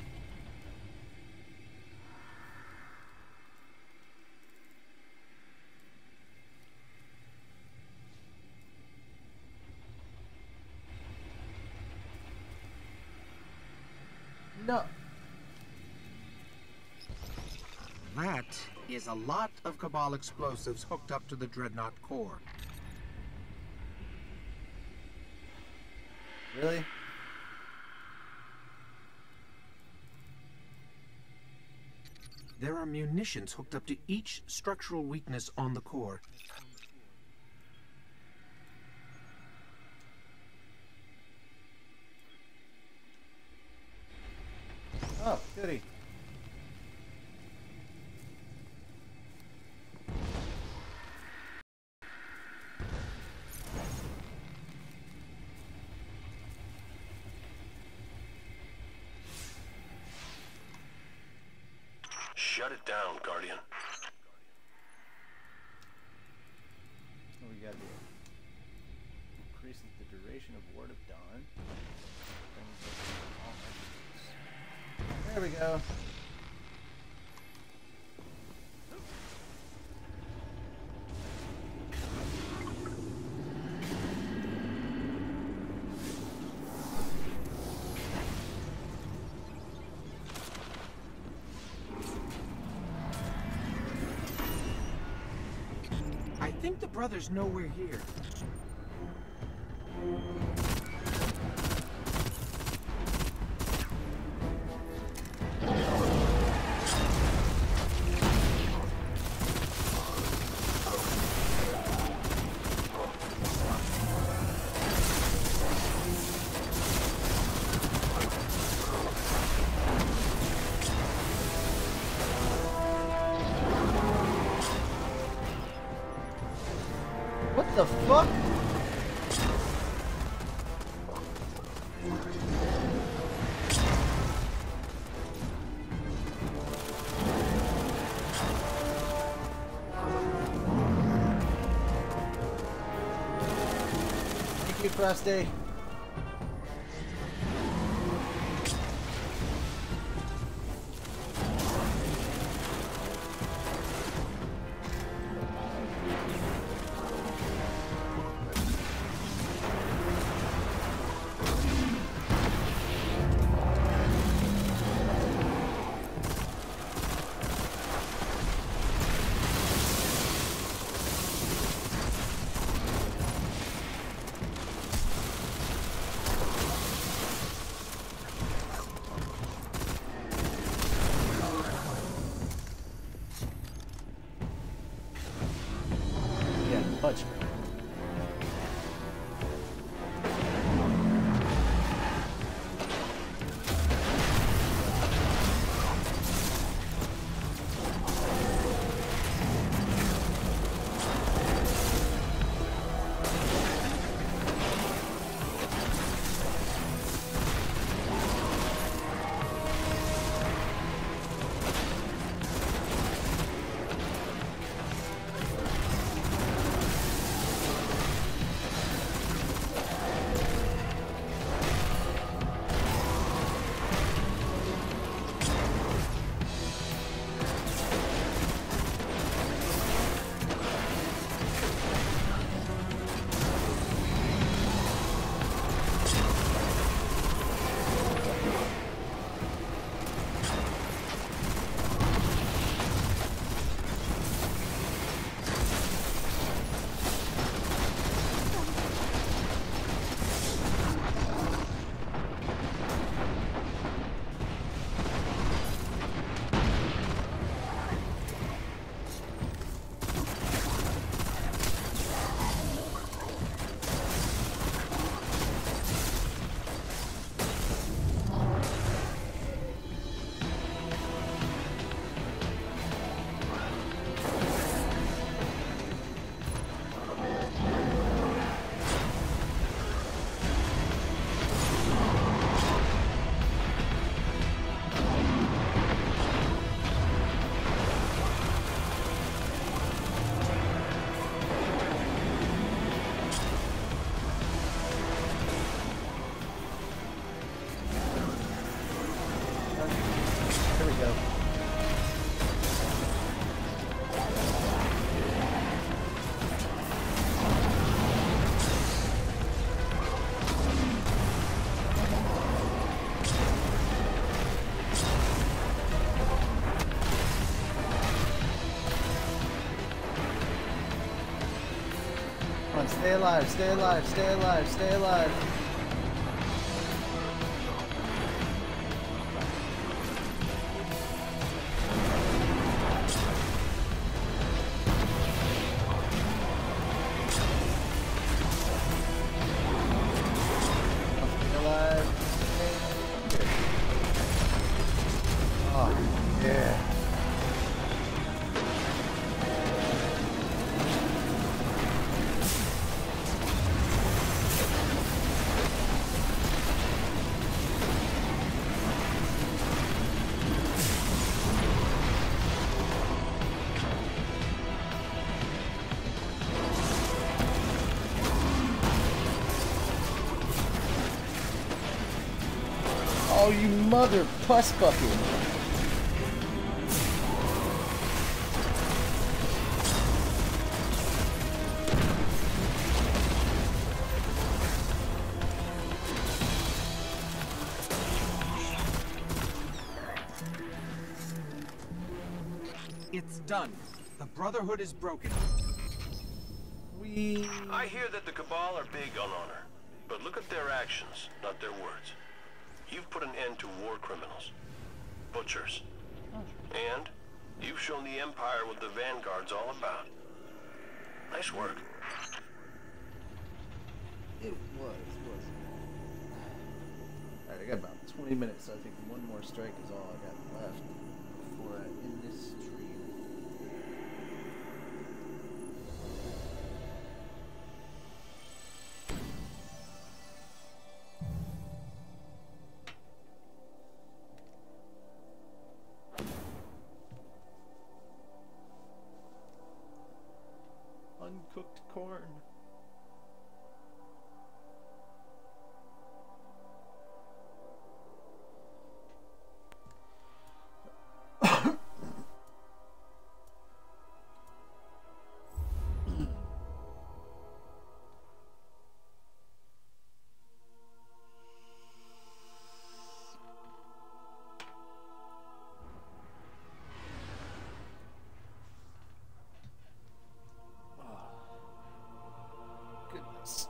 No. That is a lot of Cabal explosives hooked up to the Dreadnought core. Really? There are munitions hooked up to each structural weakness on the core. Oh, goody. Shut it down, Guardian. What we got here? Increases the duration of Ward of Dawn. There we go. I think the brothers know we're here. What the fuck? Thank you, Frosty. Much. Stay alive, stay alive, stay alive, stay alive. Stay alive. Oh, yeah. Oh, you mother puss bucket. It's done. The Brotherhood is broken. Whee! I hear that the Cabal are big on honor, but look at their actions, not their words. You've put an end to war criminals, butchers, and you've shown the Empire what the Vanguard's all about. Nice work. It was, wasn't it? Alright, I got about twenty minutes, so I think one more strike is all I got left before I end this stream. Uncooked corn. Goodness.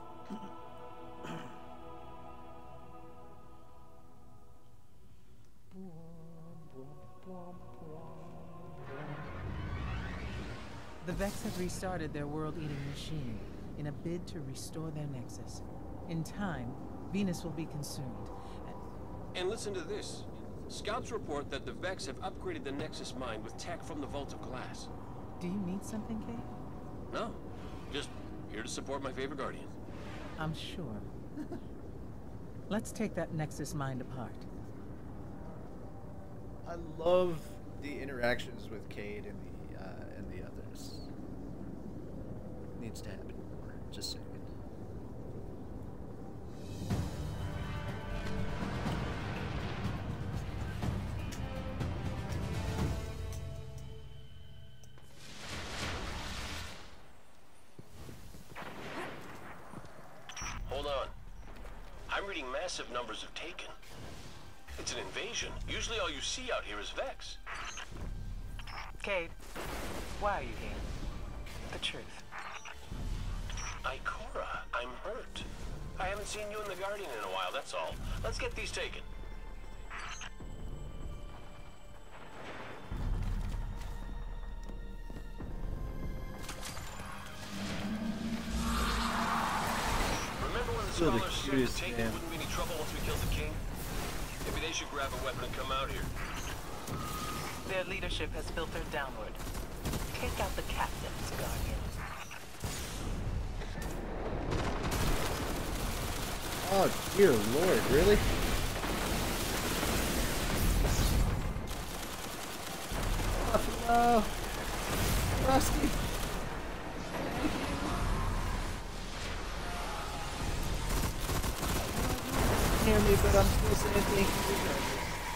The Vex have restarted their world-eating machine in a bid to restore their Nexus. In time, Venus will be consumed. And listen to this. Scouts report that the Vex have upgraded the Nexus mine with tech from the Vault of Glass. Do you need something, Kate? No. Just here to support my favorite Guardian. I'm sure. Let's take that Nexus mine apart. I love the interactions with Cade and the uh, and the others. Needs to happen more. Just saying. Hold on. I'm reading massive numbers of Taken. It's an invasion. Usually all you see out here is Vex. Cade, why are you here? The truth. Ikora, I'm hurt. I haven't seen you in the Guardian in a while, that's all. Let's get these taken. Remember when the So the scholars said cutest the Taken man. wouldn't be any trouble once we killed the king? Maybe they should grab a weapon and come out here. Their leadership has filtered downward. Take out the captains, Guardian. Oh dear lord, really? Oh, no. Rusty. Hear me, but I'm still saying thank you regardless.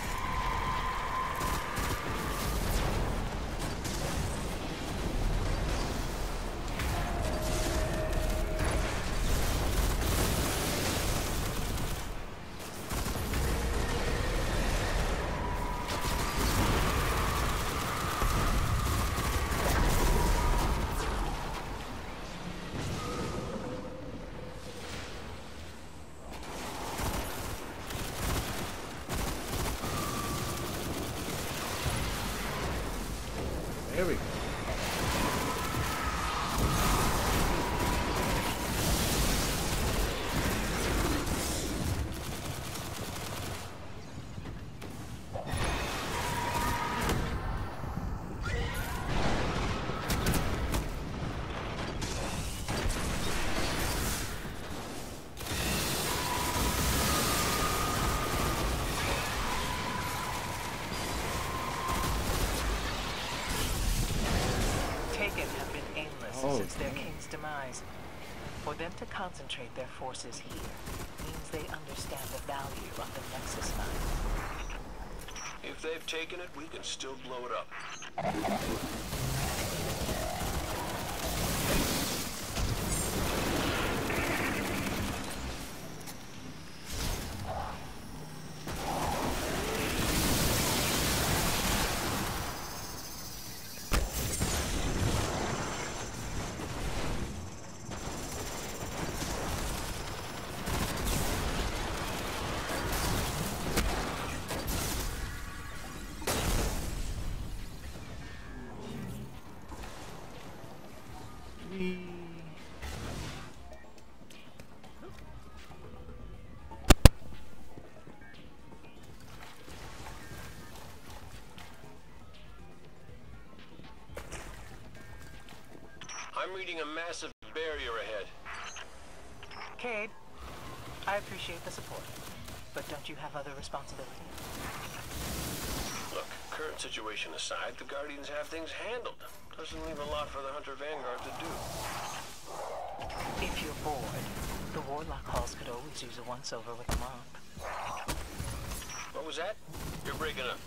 There we go. Have been aimless Oh, since their damn. king's demise. For them to concentrate their forces here means they understand the value of the Nexus mine. If they've taken it, we can still blow it up. Whee! I'm reading a massive barrier ahead. Cade, I appreciate the support, but don't you have other responsibilities? Look, current situation aside, the Guardians have things handled. Doesn't leave a lot for the Hunter Vanguard to do. If you're bored, the Warlock Halls could always use a once-over with the mob. What was that? You're breaking up.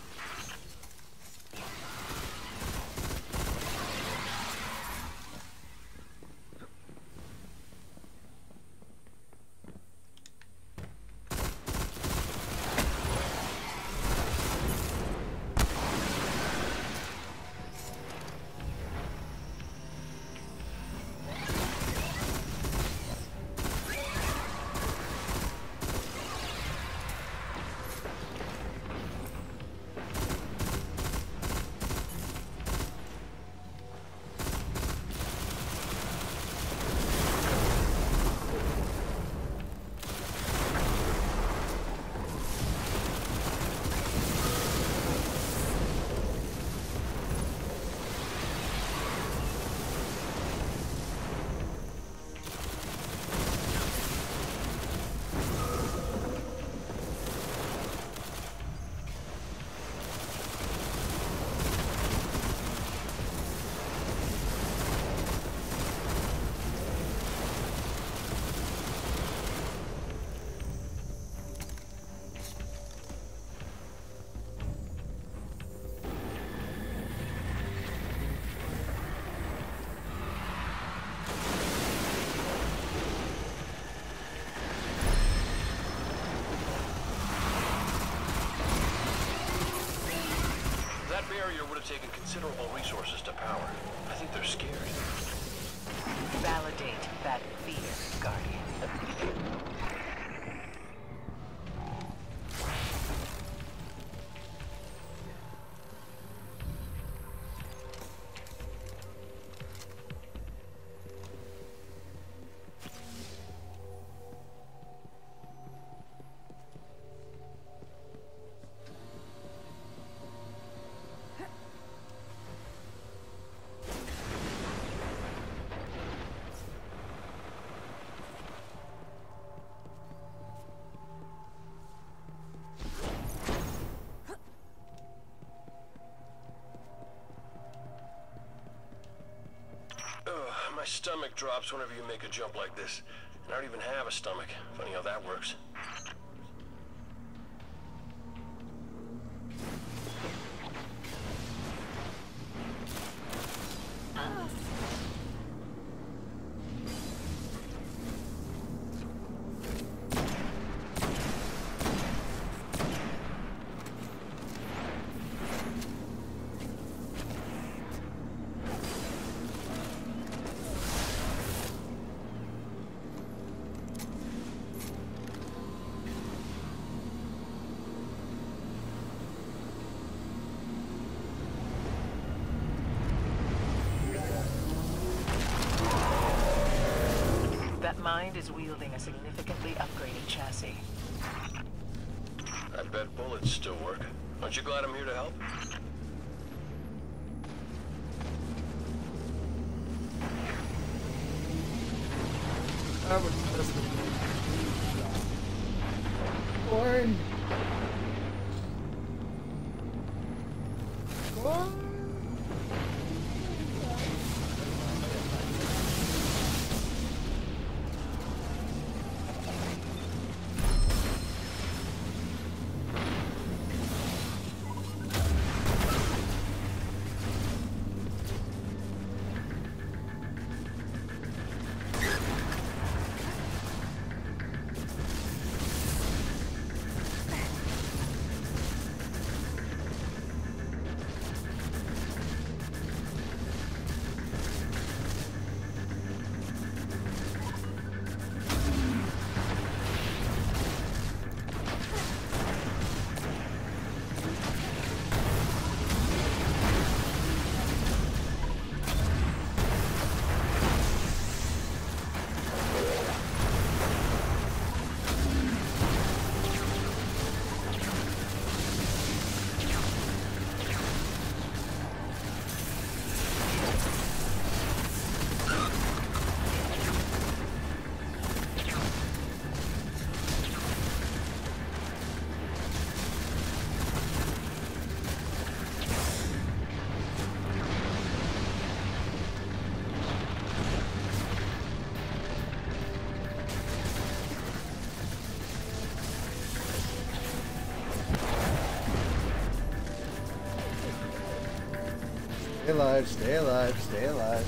Barrier would have taken considerable resources to power. I think they're scared. Validate that fear, Guardian. My stomach drops whenever you make a jump like this. And I don't even have a stomach. Funny how that works. Mind is wielding a significantly upgraded chassis. I bet bullets still work. Aren't you glad I'm here to help? Corn! Corn! Stay alive, stay alive, stay alive.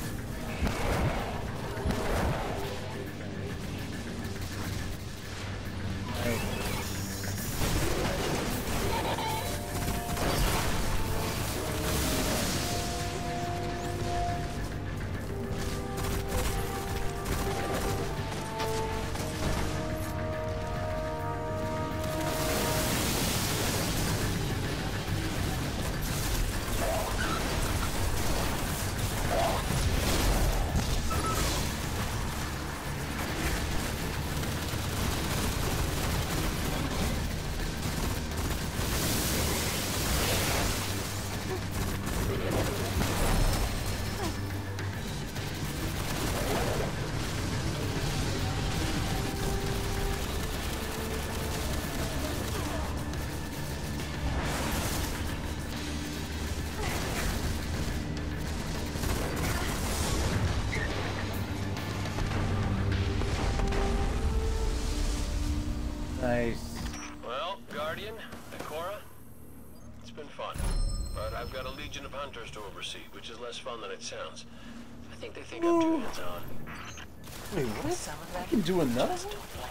Nice. Well, Guardian, Ikora, it's been fun. But I've got a legion of hunters to oversee, which is less fun than it sounds. I think they think I'm too hands-on. Wait, what? I can do enough?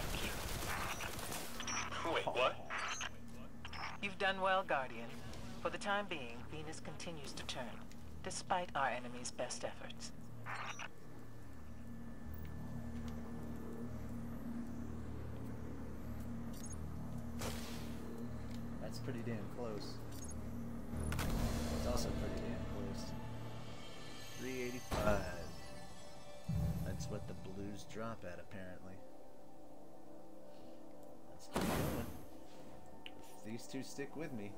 Wait, what? You've done well, Guardian. For the time being, Venus continues to turn, despite our enemy's best efforts. That's pretty damn close. It's also pretty damn close. three eighty-five. That's what the blues drop at, apparently. Let's keep going. If these two stick with me.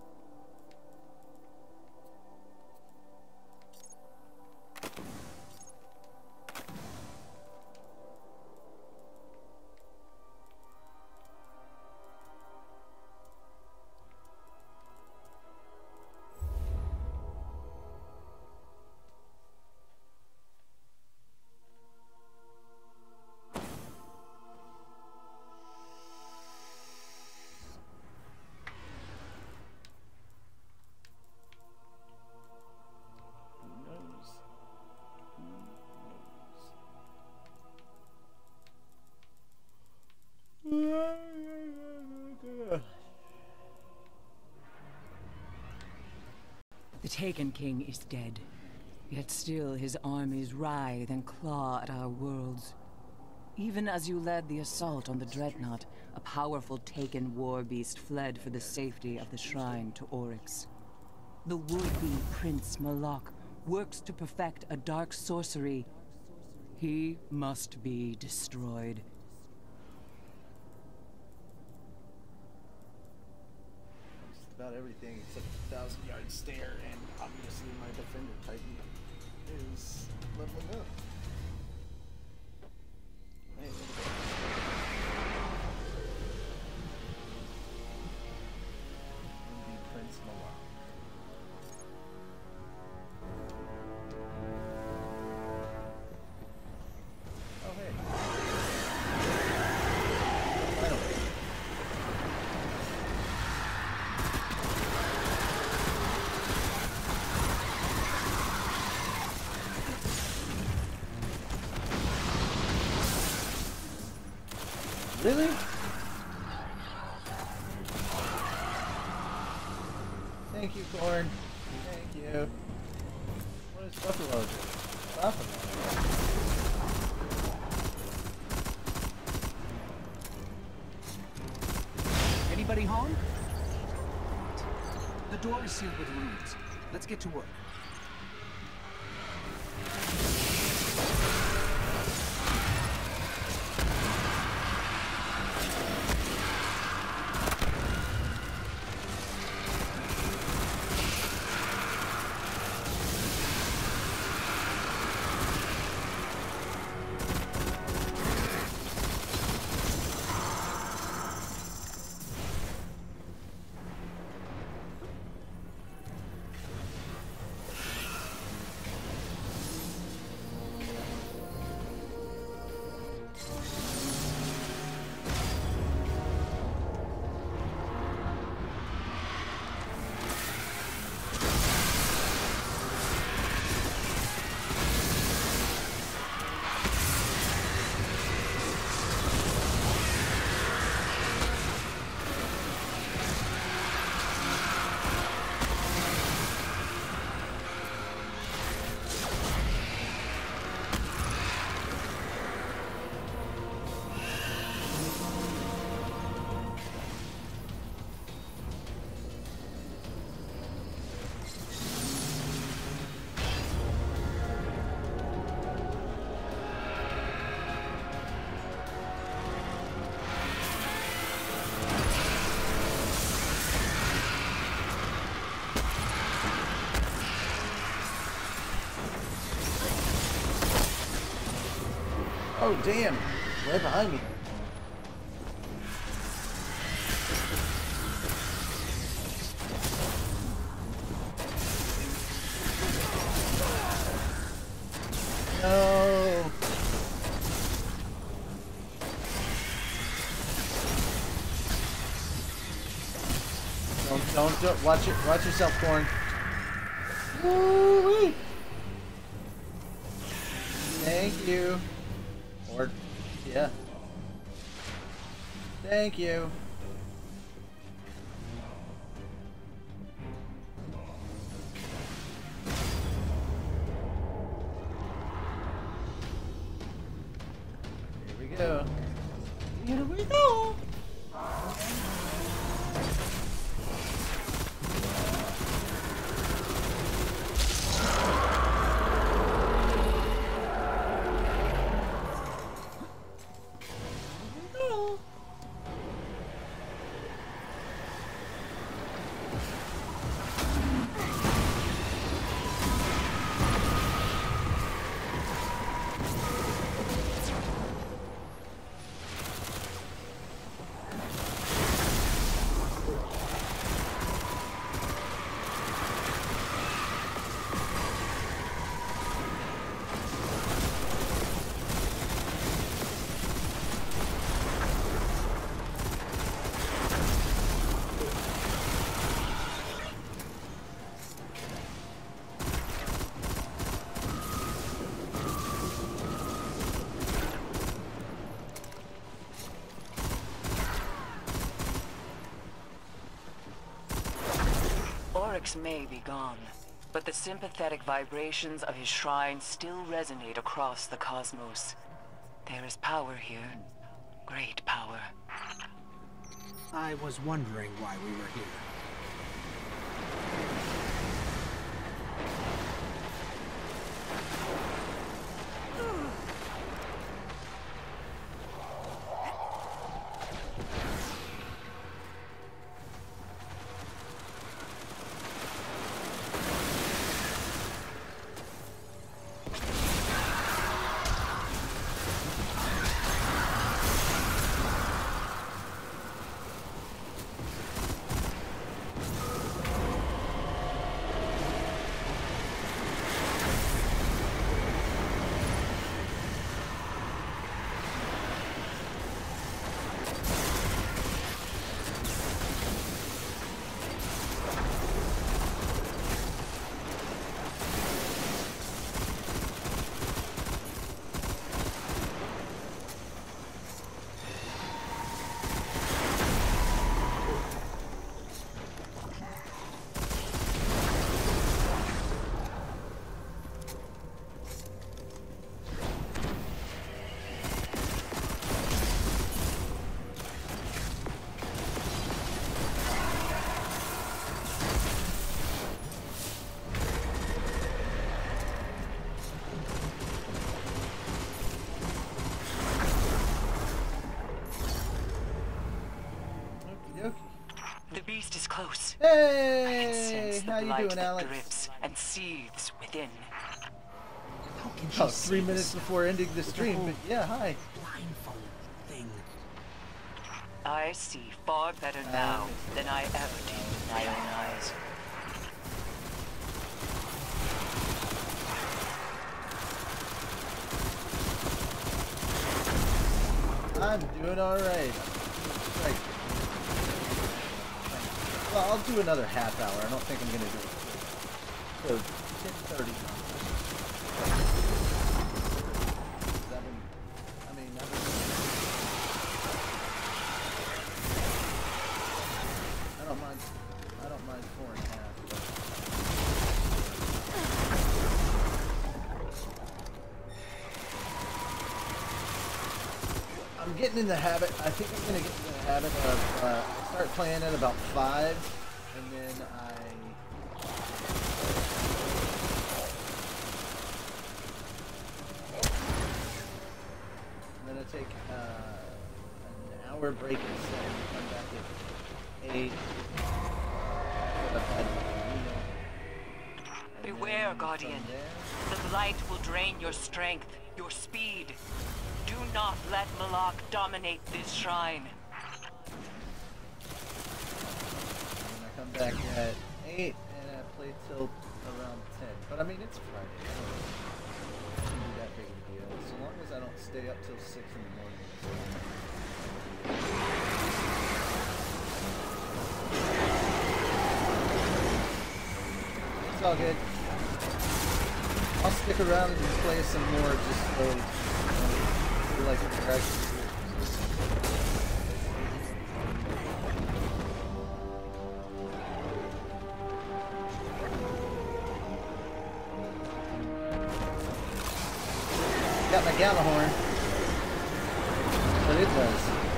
The Taken King is dead, yet still his armies writhe and claw at our worlds. Even as you led the assault on the Dreadnought, a powerful Taken war beast fled for the safety of the shrine to Oryx. The would-be Prince Malak works to perfect a dark sorcery. He must be destroyed. Just about everything except the thousand yard stare, and obviously my defender Titan is leveling up. Hey, look at that. Indeed, Prince Malak. Oh, hey. Finally. Really? Thank you, Corn. Thank you. What is Buffalo doing? Buffalo. Anybody home? The door is sealed with runes. Let's get to work. Oh, damn. Right behind me. No. Don't, don't, don't. Watch it. Watch yourself, Corn. Woo-wee. Thank you. Or, yeah. Thank you. Here we go. Here we go. Oryx may be gone, but the sympathetic vibrations of his shrine still resonate across the cosmos. There is power here. Great power. I was wondering why we were here. The beast is close. Hey, I can sense the how you blight doing, that Alex? drips and seethes within. How can she About see three this minutes before ending the with stream, whole but yeah, hi. blindfold thing? I see far better now than I ever did with my own eyes. I'm doing alright. Right. Well, I'll do another half hour. I don't think I'm gonna do it. So, ten thirty. Seven. I mean, I don't, I don't mind. I don't mind four and a half. But I'm getting in the habit. I think I'm gonna get in the habit of uh, start playing at about five, and then I. I'm gonna take uh, an hour break and set and come back at eight. Beware, Guardian. The blight will drain your strength, your speed. Do not let Malak dominate this shrine. And I come back at eight and I play till around ten. But I mean, it's Friday. I don't shouldn't be that big of a deal. So long as I don't stay up till six in the morning. It's all good. I'll stick around and play some more just so, you know, feel like interaction. Got my Galahorn. What it does.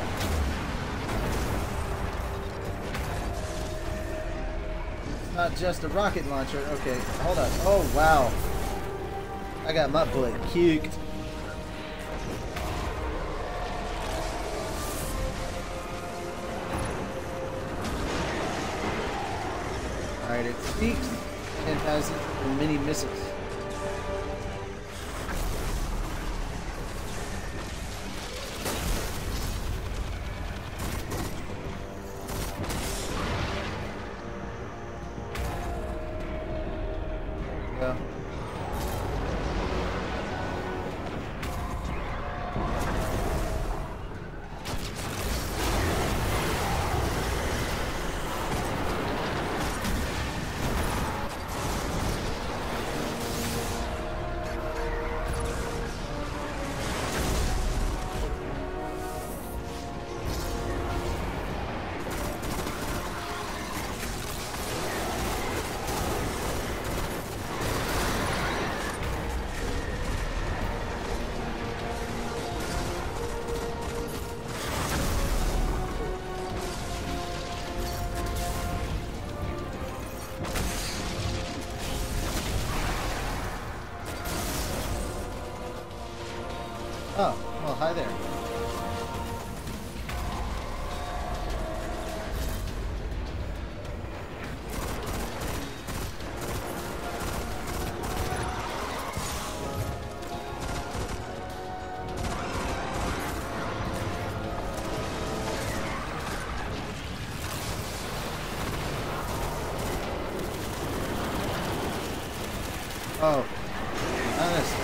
It's not just a rocket launcher. Okay, hold on. Oh, wow. I got my butt kicked. Alright, it speaks and has many missiles. There we go. Oh, well, hi there. Oh, honestly.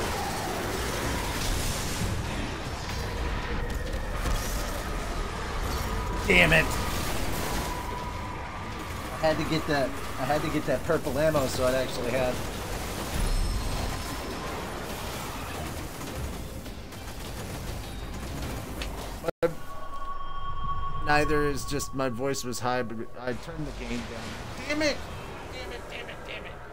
Damn it! I had to get that. I had to get that purple ammo so I'd actually have. But neither is just my voice was high, but I turned the game down. Damn it! Damn it! Damn it! Damn it!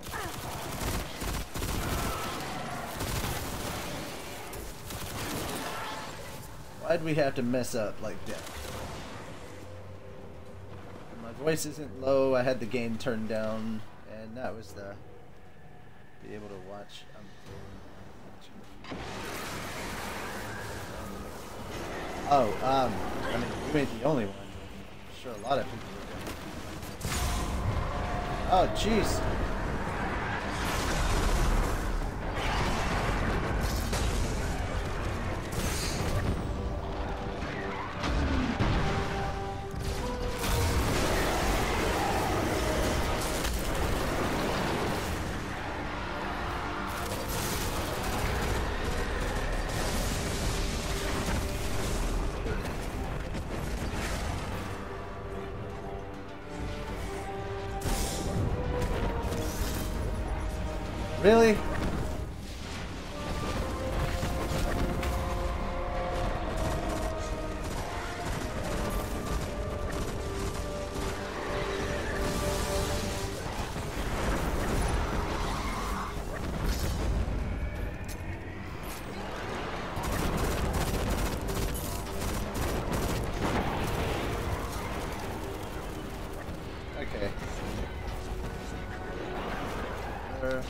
Why'd we have to mess up like that? My voice isn't low, I had the game turned down, and that was the... be able to watch... Um, oh, um, I mean, you ain't the only one. I'm sure a lot of people are doing it. Oh, jeez! Really? Okay. Uh...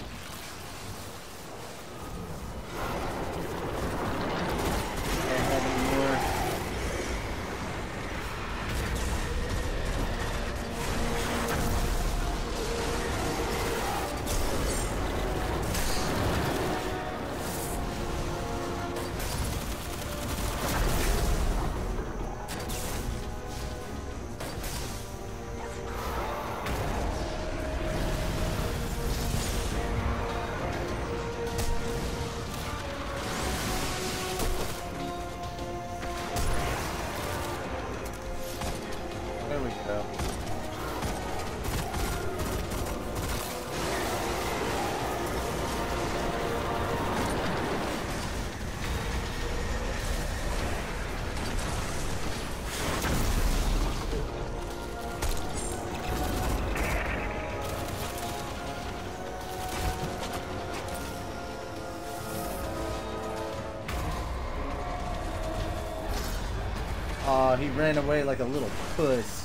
Oh, he ran away like a little puss.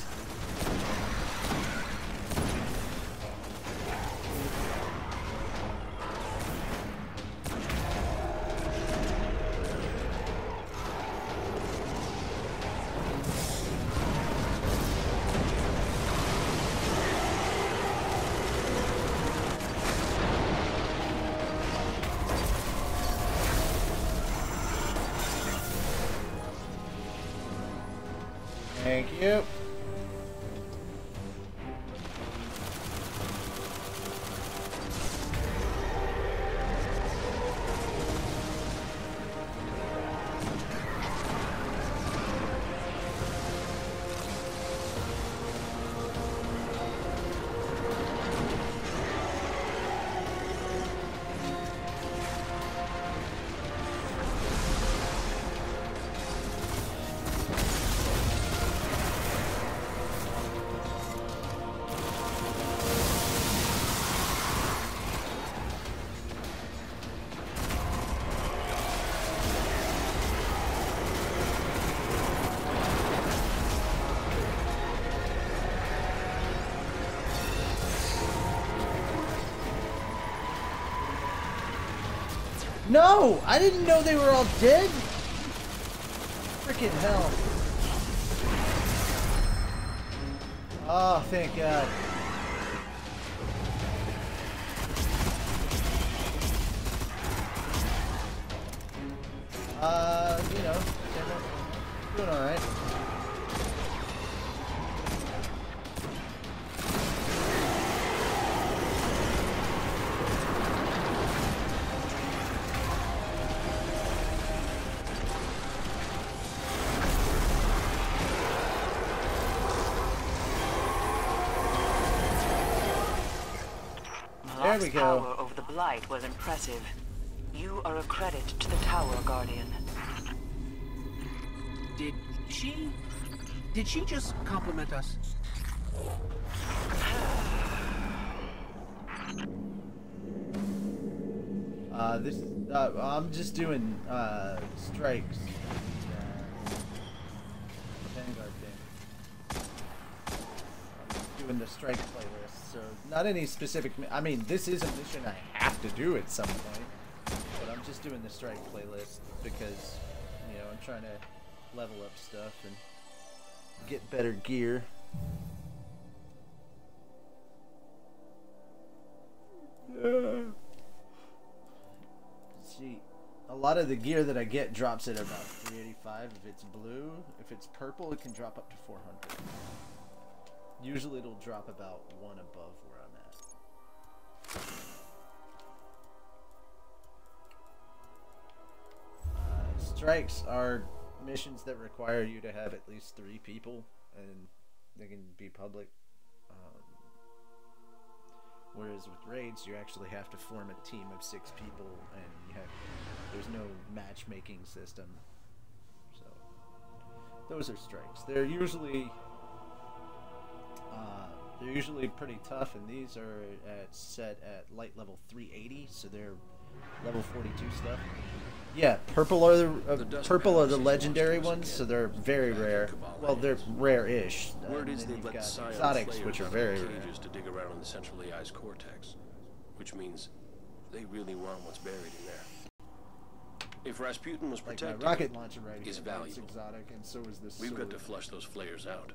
Thank you. No! I didn't know they were all dead! Freaking hell. Oh, thank God. Uh, you know, doing alright. There we go. Power over the Blight was impressive. You are a credit to the Tower, Guardian. Did she... Did she just compliment us? Uh, this, uh, I'm just doing, uh, strikes. Uh, Vanguard thing. I'm doing the strike playlist, so not any specific, I mean, this is a mission I have to do at some point, but I'm just doing the strike playlist because, you know, I'm trying to level up stuff and get better gear. Yeah. See, a lot of the gear that I get drops at about three eighty-five if it's blue. If it's purple, it can drop up to four hundred. Usually it'll drop about one above where I'm at. Uh, strikes are missions that require you to have at least three people, and they can be public. Um, Whereas with raids, you actually have to form a team of six people, and you have there's no matchmaking system. So those are strikes. They're usually uh, they're usually pretty tough, and these are at, set at light level three eighty, so they're level forty-two stuff. Yeah, purple are the, uh, the purple are the legendary ones, so they're very rare. Well, they're rare-ish. Uh, Word is they've let got Scion exotics, Flayers which are out of very their rare. cages to dig around in the central A I's cortex, which means they really want what's buried in there. If Rasputin was Like protected, my rocket launcher right here, is that's valuable. exotic, and so is this We've got sword. to flush those flayers out.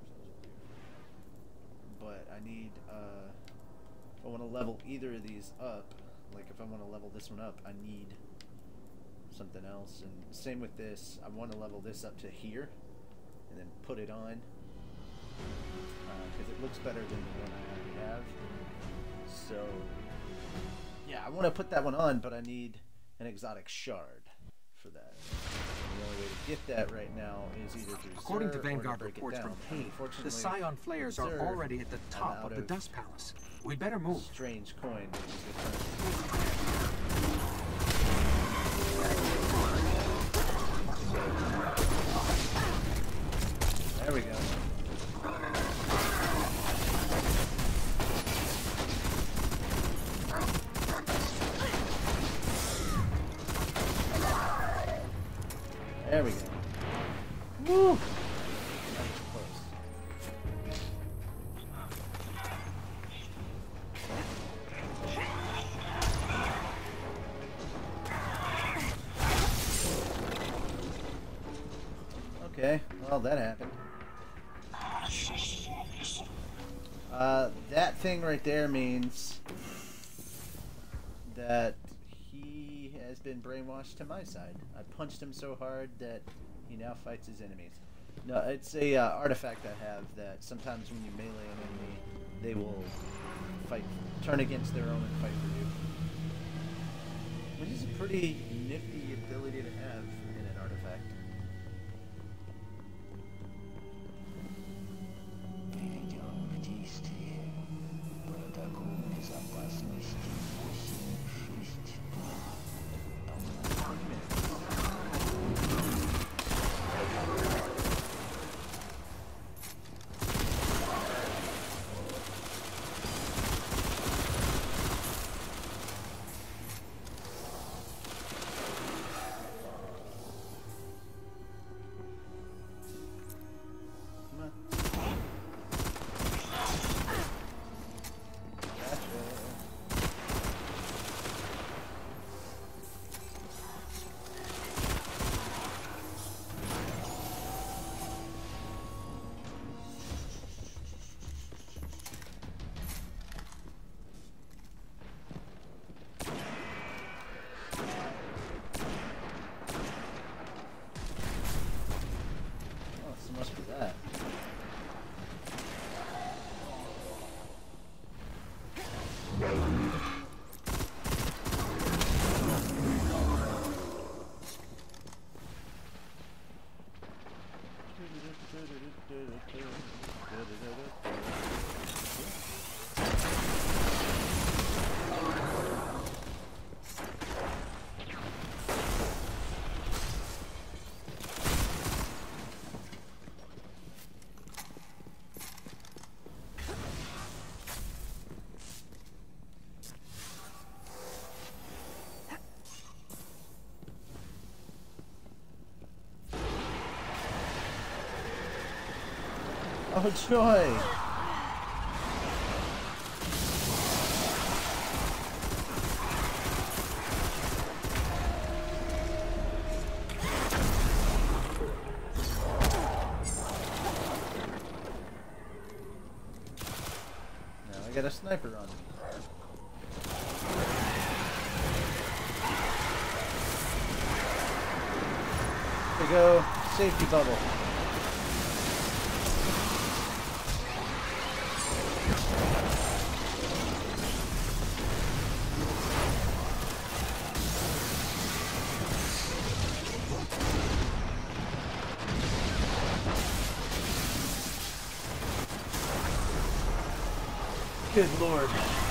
But I need, uh, if I want to level either of these up, like if I want to level this one up, I need something else. And same with this, I want to level this up to here, and then put it on, because uh, it looks better than the one I already have. So, yeah, I want to put that one on, but I need an exotic shard for that. And the only way to get that right now is either through According Xur to or Vanguard break it reports down. from Kane, Unfortunately, the Scion Flayers are Xur, already at the I'm top out of the Dust Palace. We'd better move. Strange coin, which is the There we go. There we go. Woo! Okay, well that happened. Uh, that thing right there means that he has been brainwashed to my side. I punched him so hard that he now fights his enemies. No, it's a uh, artifact I have that sometimes when you melee an enemy, they will fight, turn against their own and fight for you. Which is a pretty nifty ability to have in an artifact. Oh joy! Now I got a sniper on me. There we go, safety bubble. Good lord.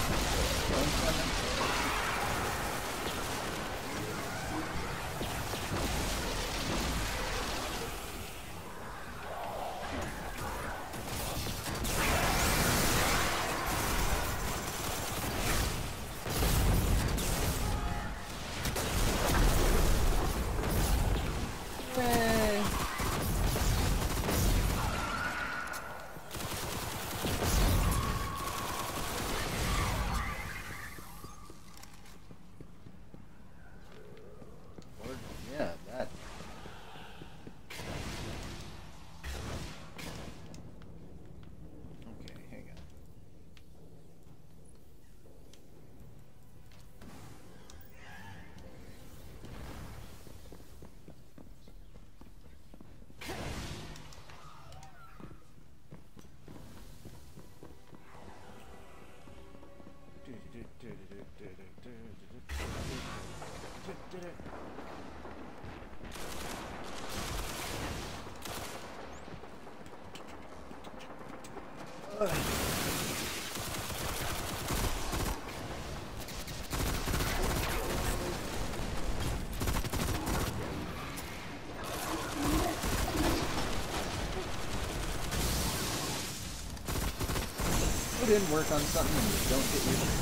Put in work on something and you don't get your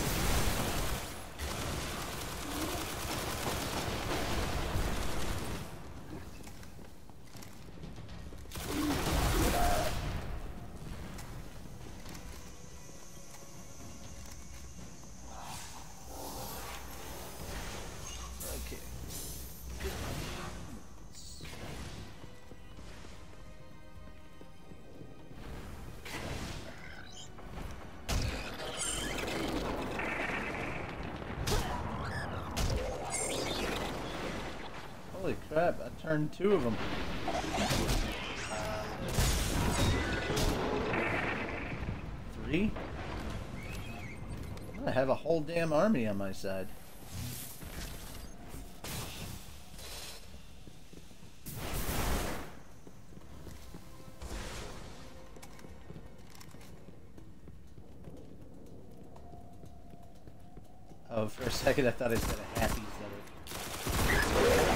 crap, I turned two of them. Three? I have a whole damn army on my side. Oh, for a second I thought I said a happy zealot.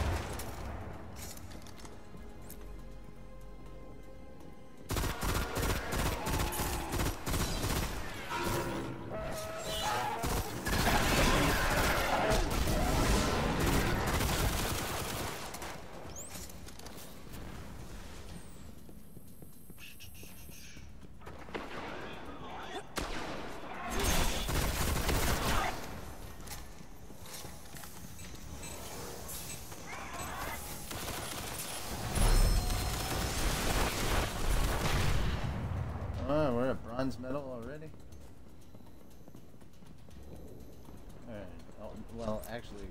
Oh, we're at bronze medal already? Alright, oh, well, actually...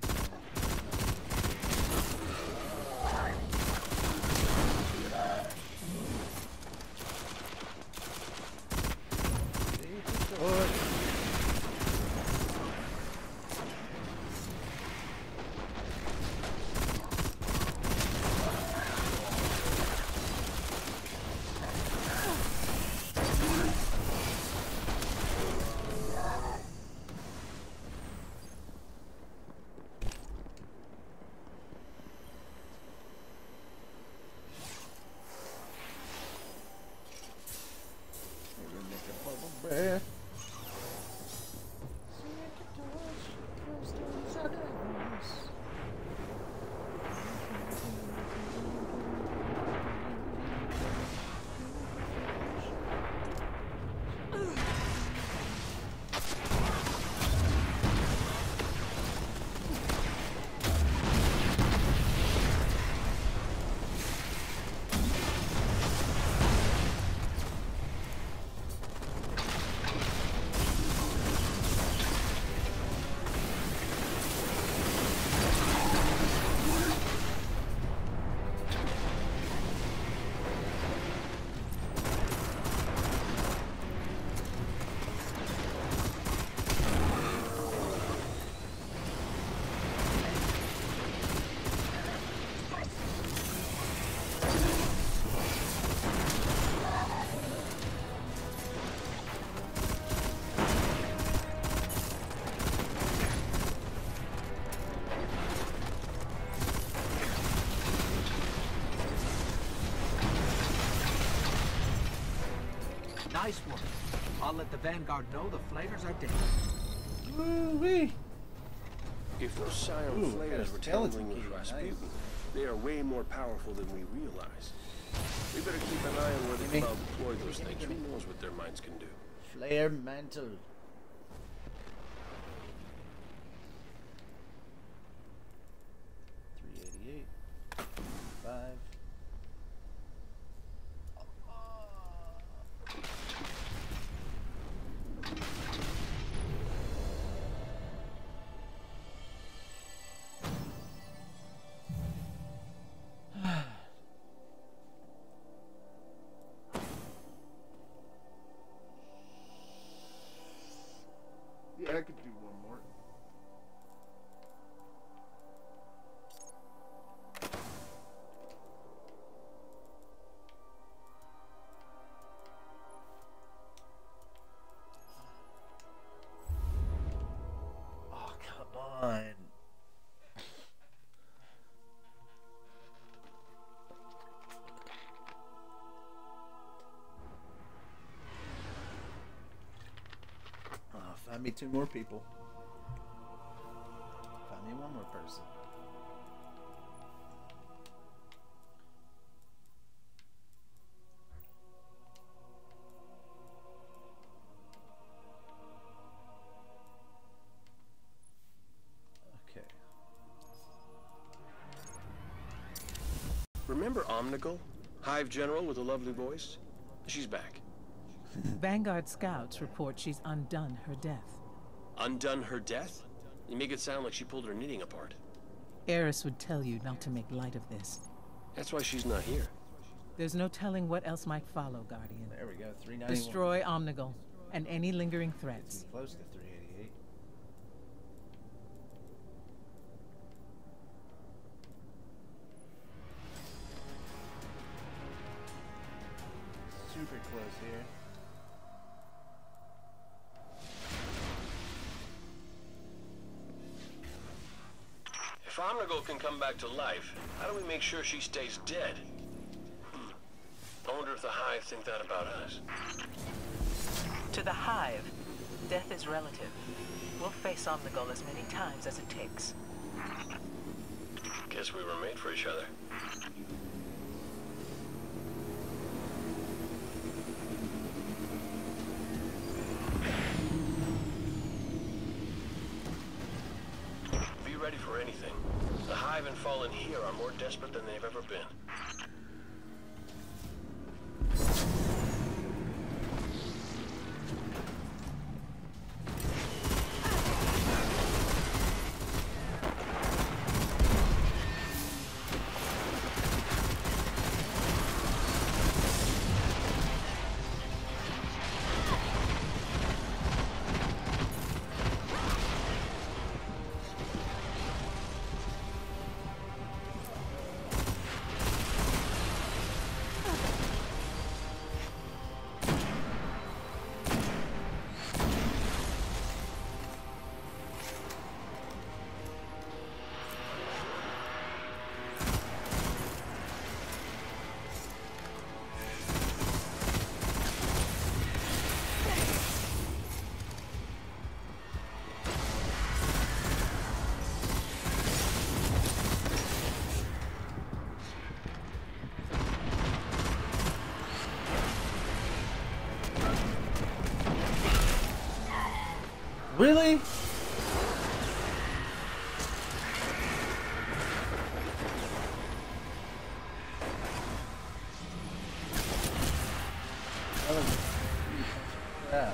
breath. Nice work. I'll let the Vanguard know the flayers are dead. Woo-wee. If those Scion Ooh, flayers were skeleton tangling with key, Rasputin, nice. they are way more powerful than we realize. We better keep an eye on where they about deploy those things. Who knows what their minds can do? Flare mantle. three eighty-eight. Five. Yeah, I could do one more. Oh, come on. Oh, find me two more people. Find me one more person. Okay. Remember Omnigul? Hive General with a lovely voice? She's back. Vanguard scouts report she's undone her death. Undone her death? You make it sound like she pulled her knitting apart. Eris would tell you not to make light of this. That's why she's not here. There's no telling what else might follow, Guardian. There we go, three ninety-one. Destroy Omnigul and any lingering threats. Close to three eighty-eight. Super close here. If Omnigul can come back to life, how do we make sure she stays dead? Hmm. I wonder if the Hive think that about us. To the Hive, death is relative. We'll face Omnigul as many times as it takes. Guess we were made for each other. Be ready for anything. The Hive and Fallen here are more desperate than they've ever been. Really? That was crap.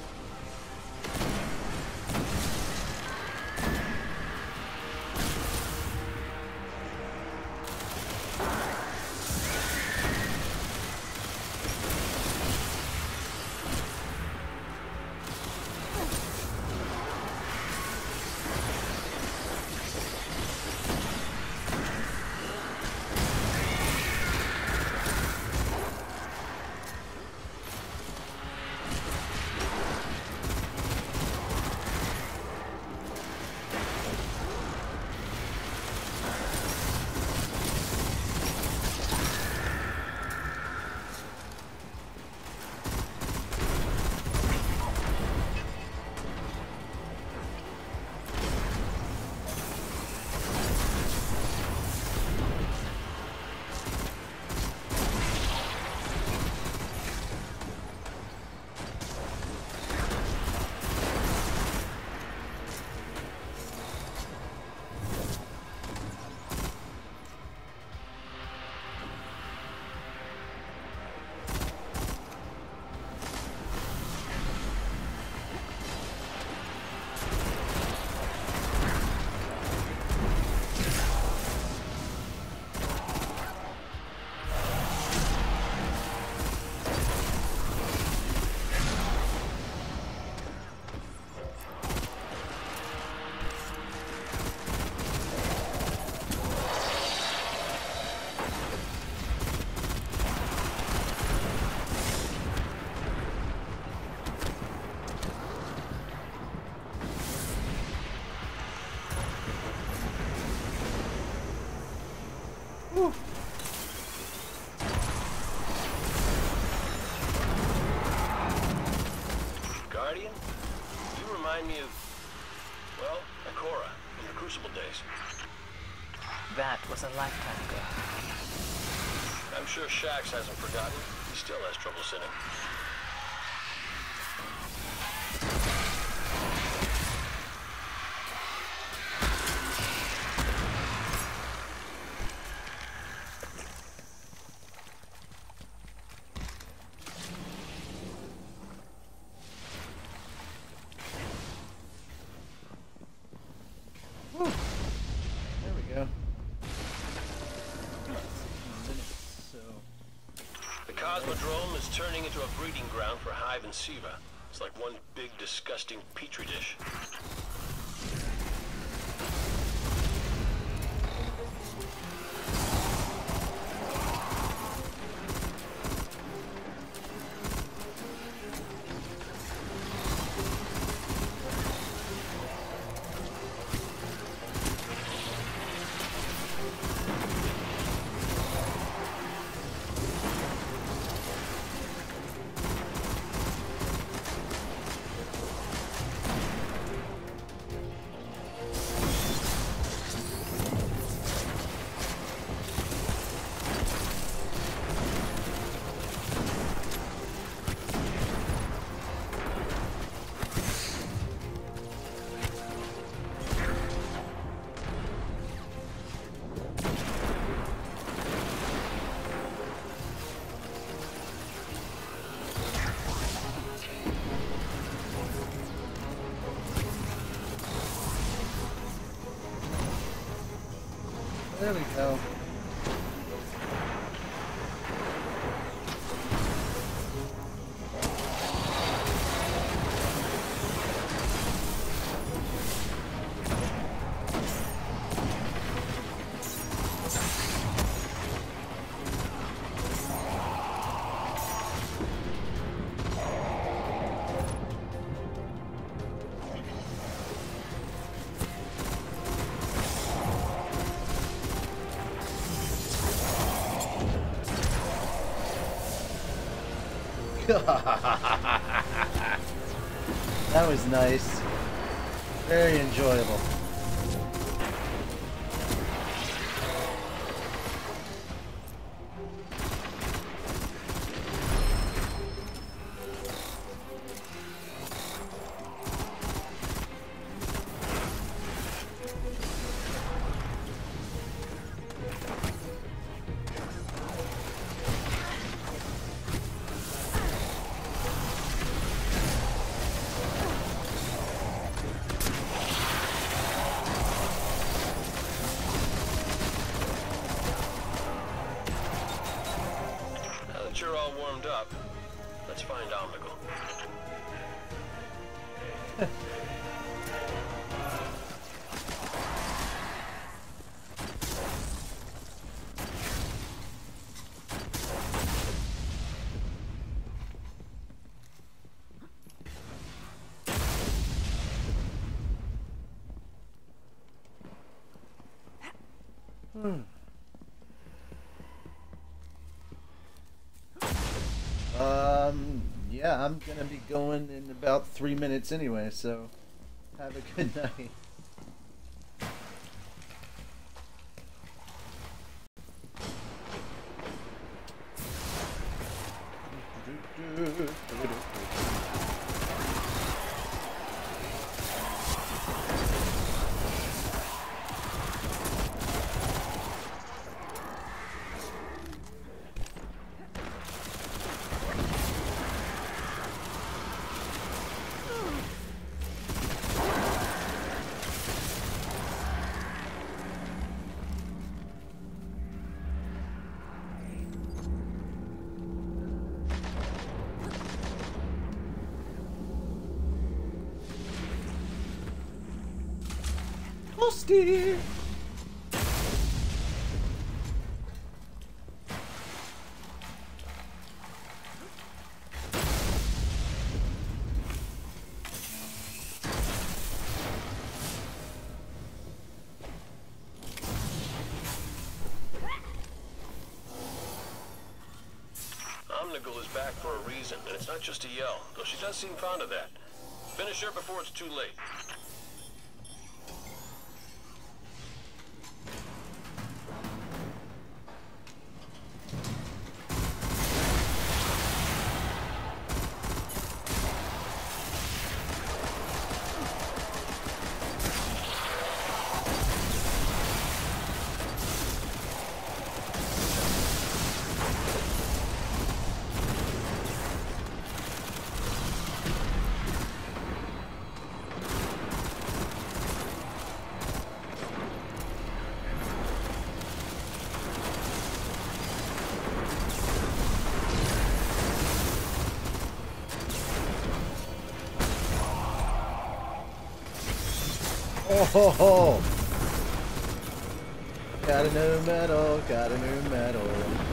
Whew. Guardian, you remind me of, well, Ikora in the Crucible days. That was a lifetime ago. I'm sure Shaxx hasn't forgotten. He still has trouble sinning. There we go. Cosmodrome is turning into a breeding ground for Hive and Siva. It's like one big, disgusting petri dish. There we go. That was nice. Very enjoyable. You're all warmed up. Let's find Omnigul. Hmm. Um, yeah, I'm gonna be going in about three minutes anyway, so have a good night. Toasty! Omnigul is back for a reason, and it's not just a yell, though she does seem fond of that. Finish her before it's too late. Oh ho ho! Got a new medal, got a new medal.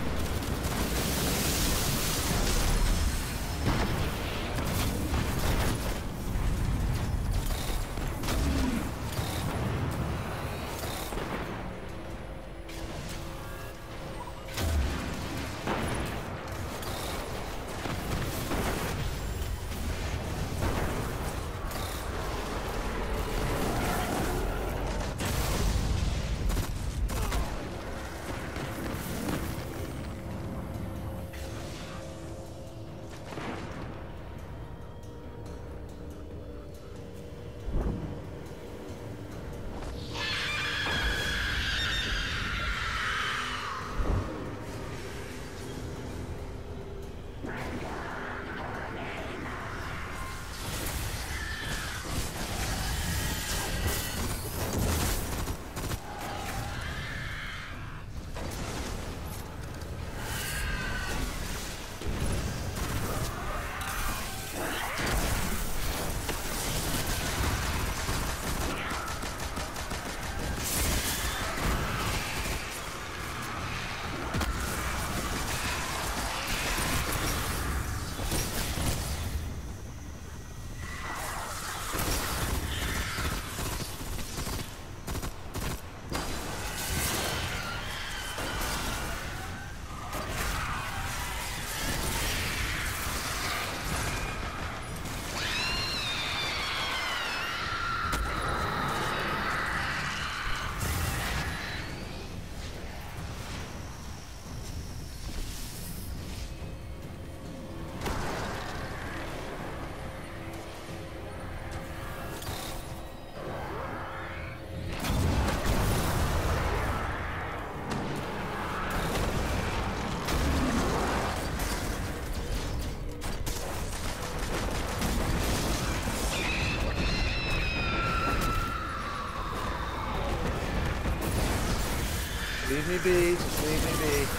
Leave me be, just leave me be.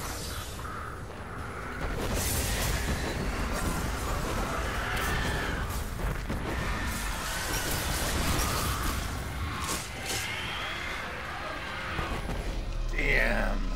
Damn.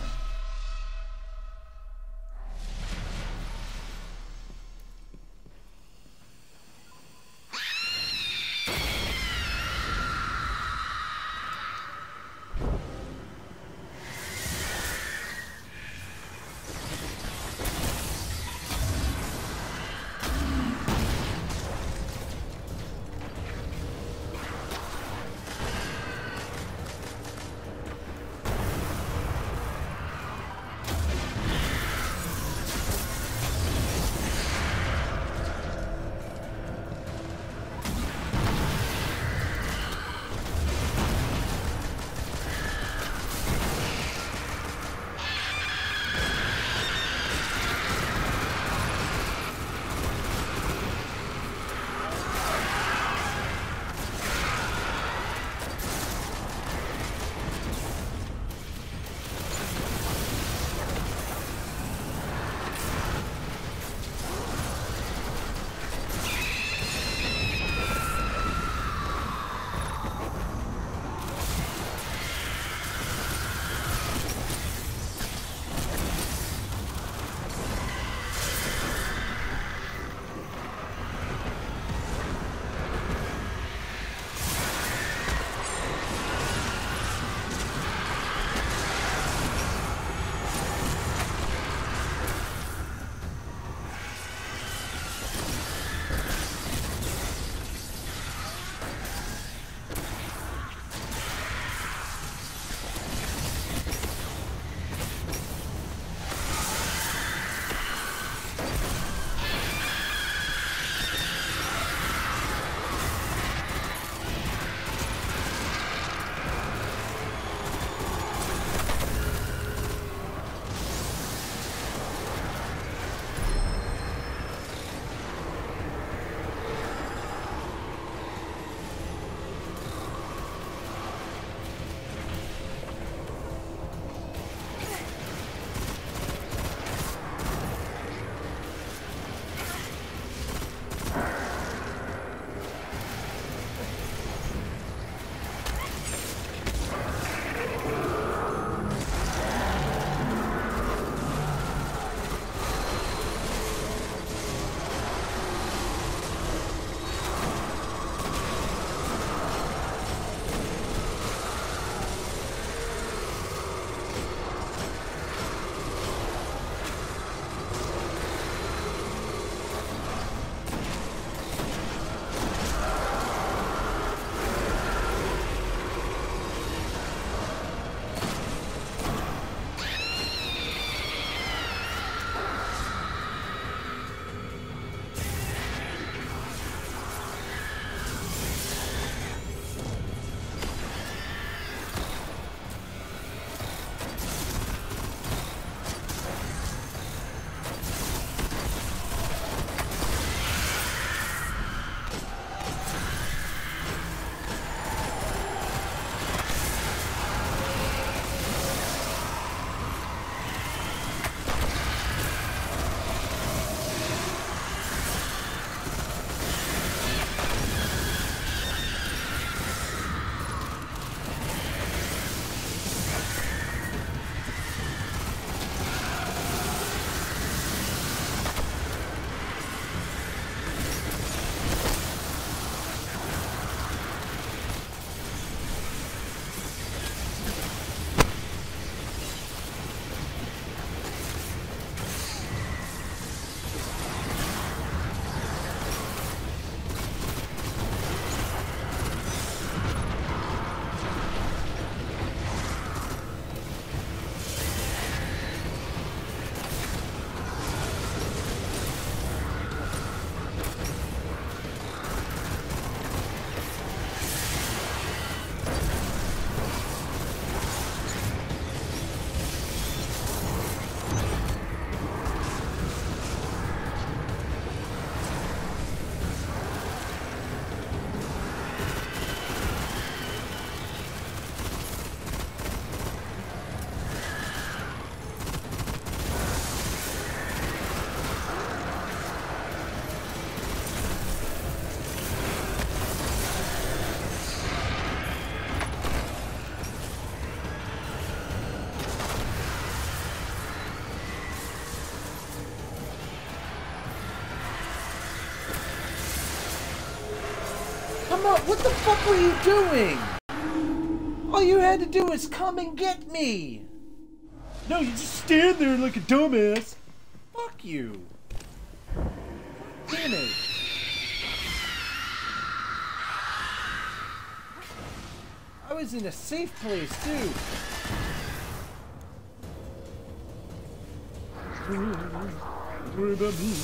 come on! What the fuck were you doing? All you had to do is come and get me! No, you just stand there like a dumbass! Fuck you! Damn it! I was in a safe place, too! Worry about me.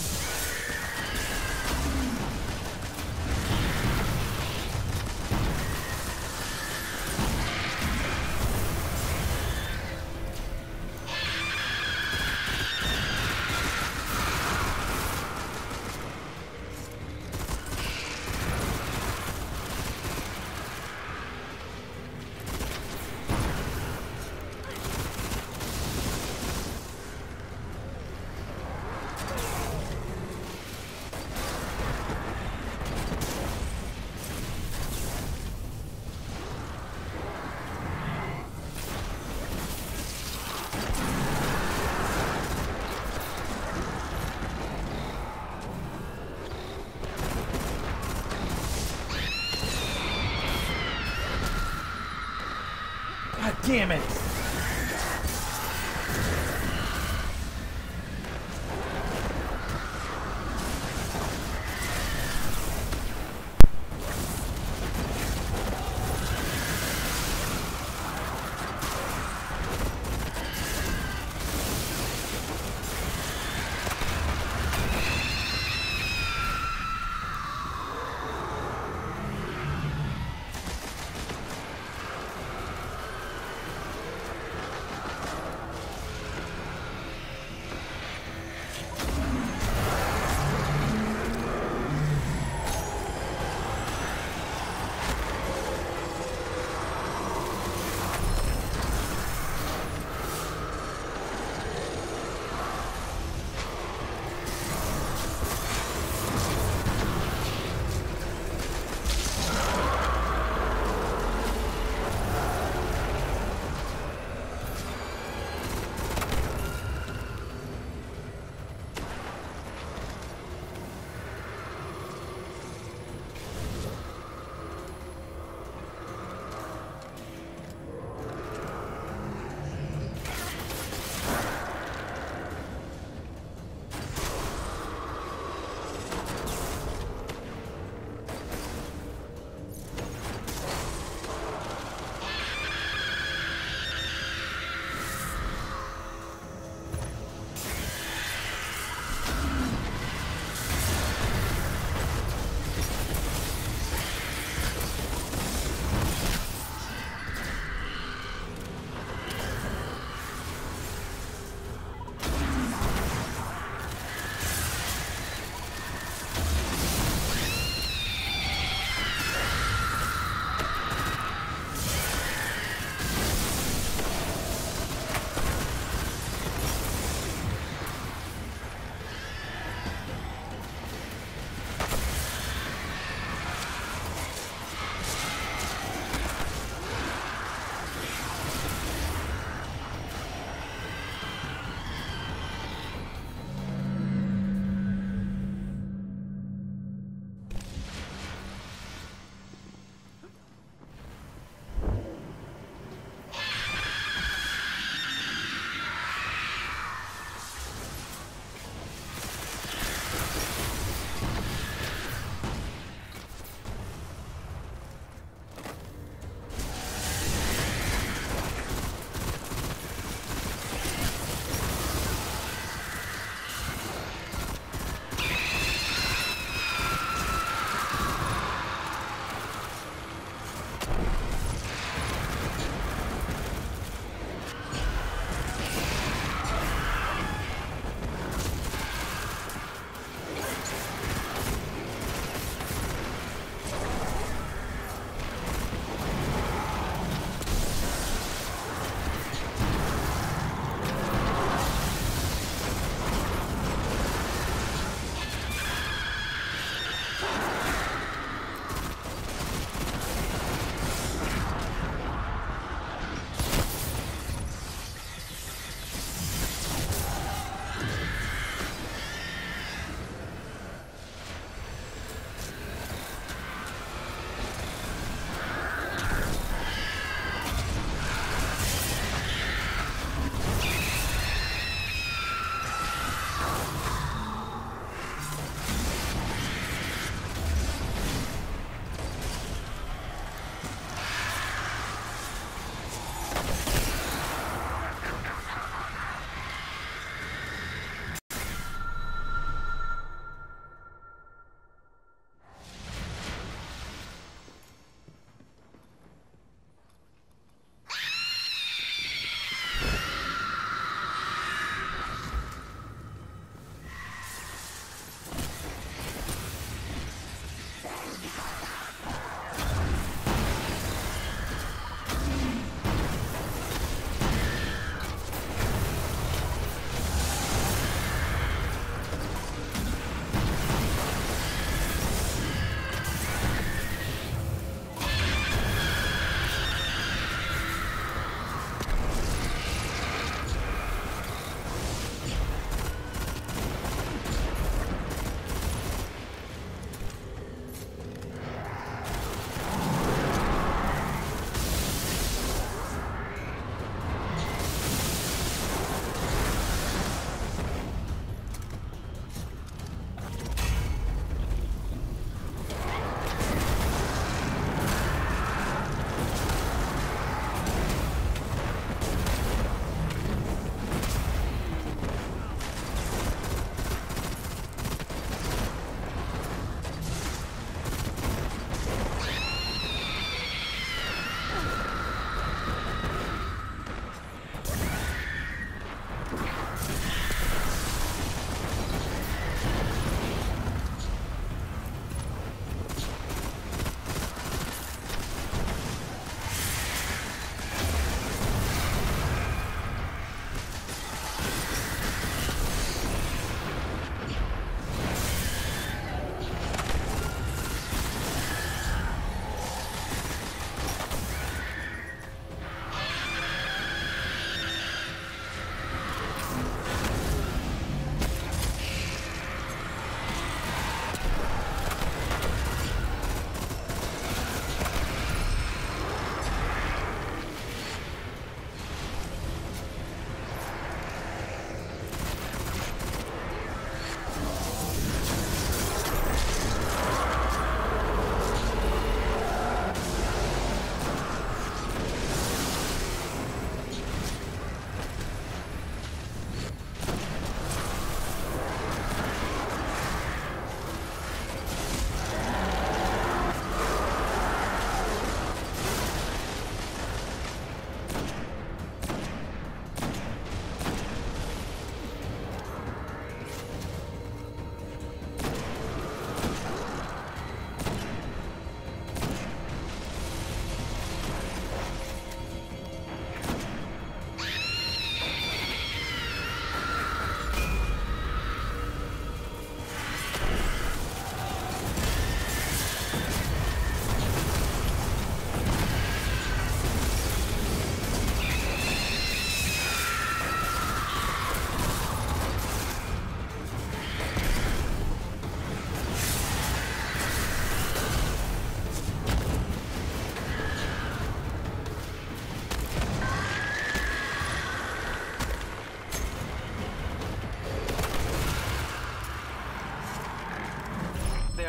God damn it!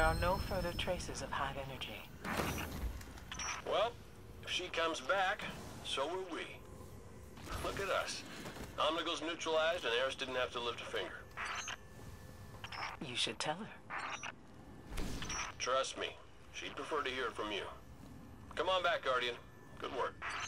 are no further traces of Hive energy. Well, if she comes back, so will we. Look at us. Omnigal's neutralized and Eris didn't have to lift a finger. You should tell her. Trust me, she'd prefer to hear it from you. Come on back, Guardian. Good work.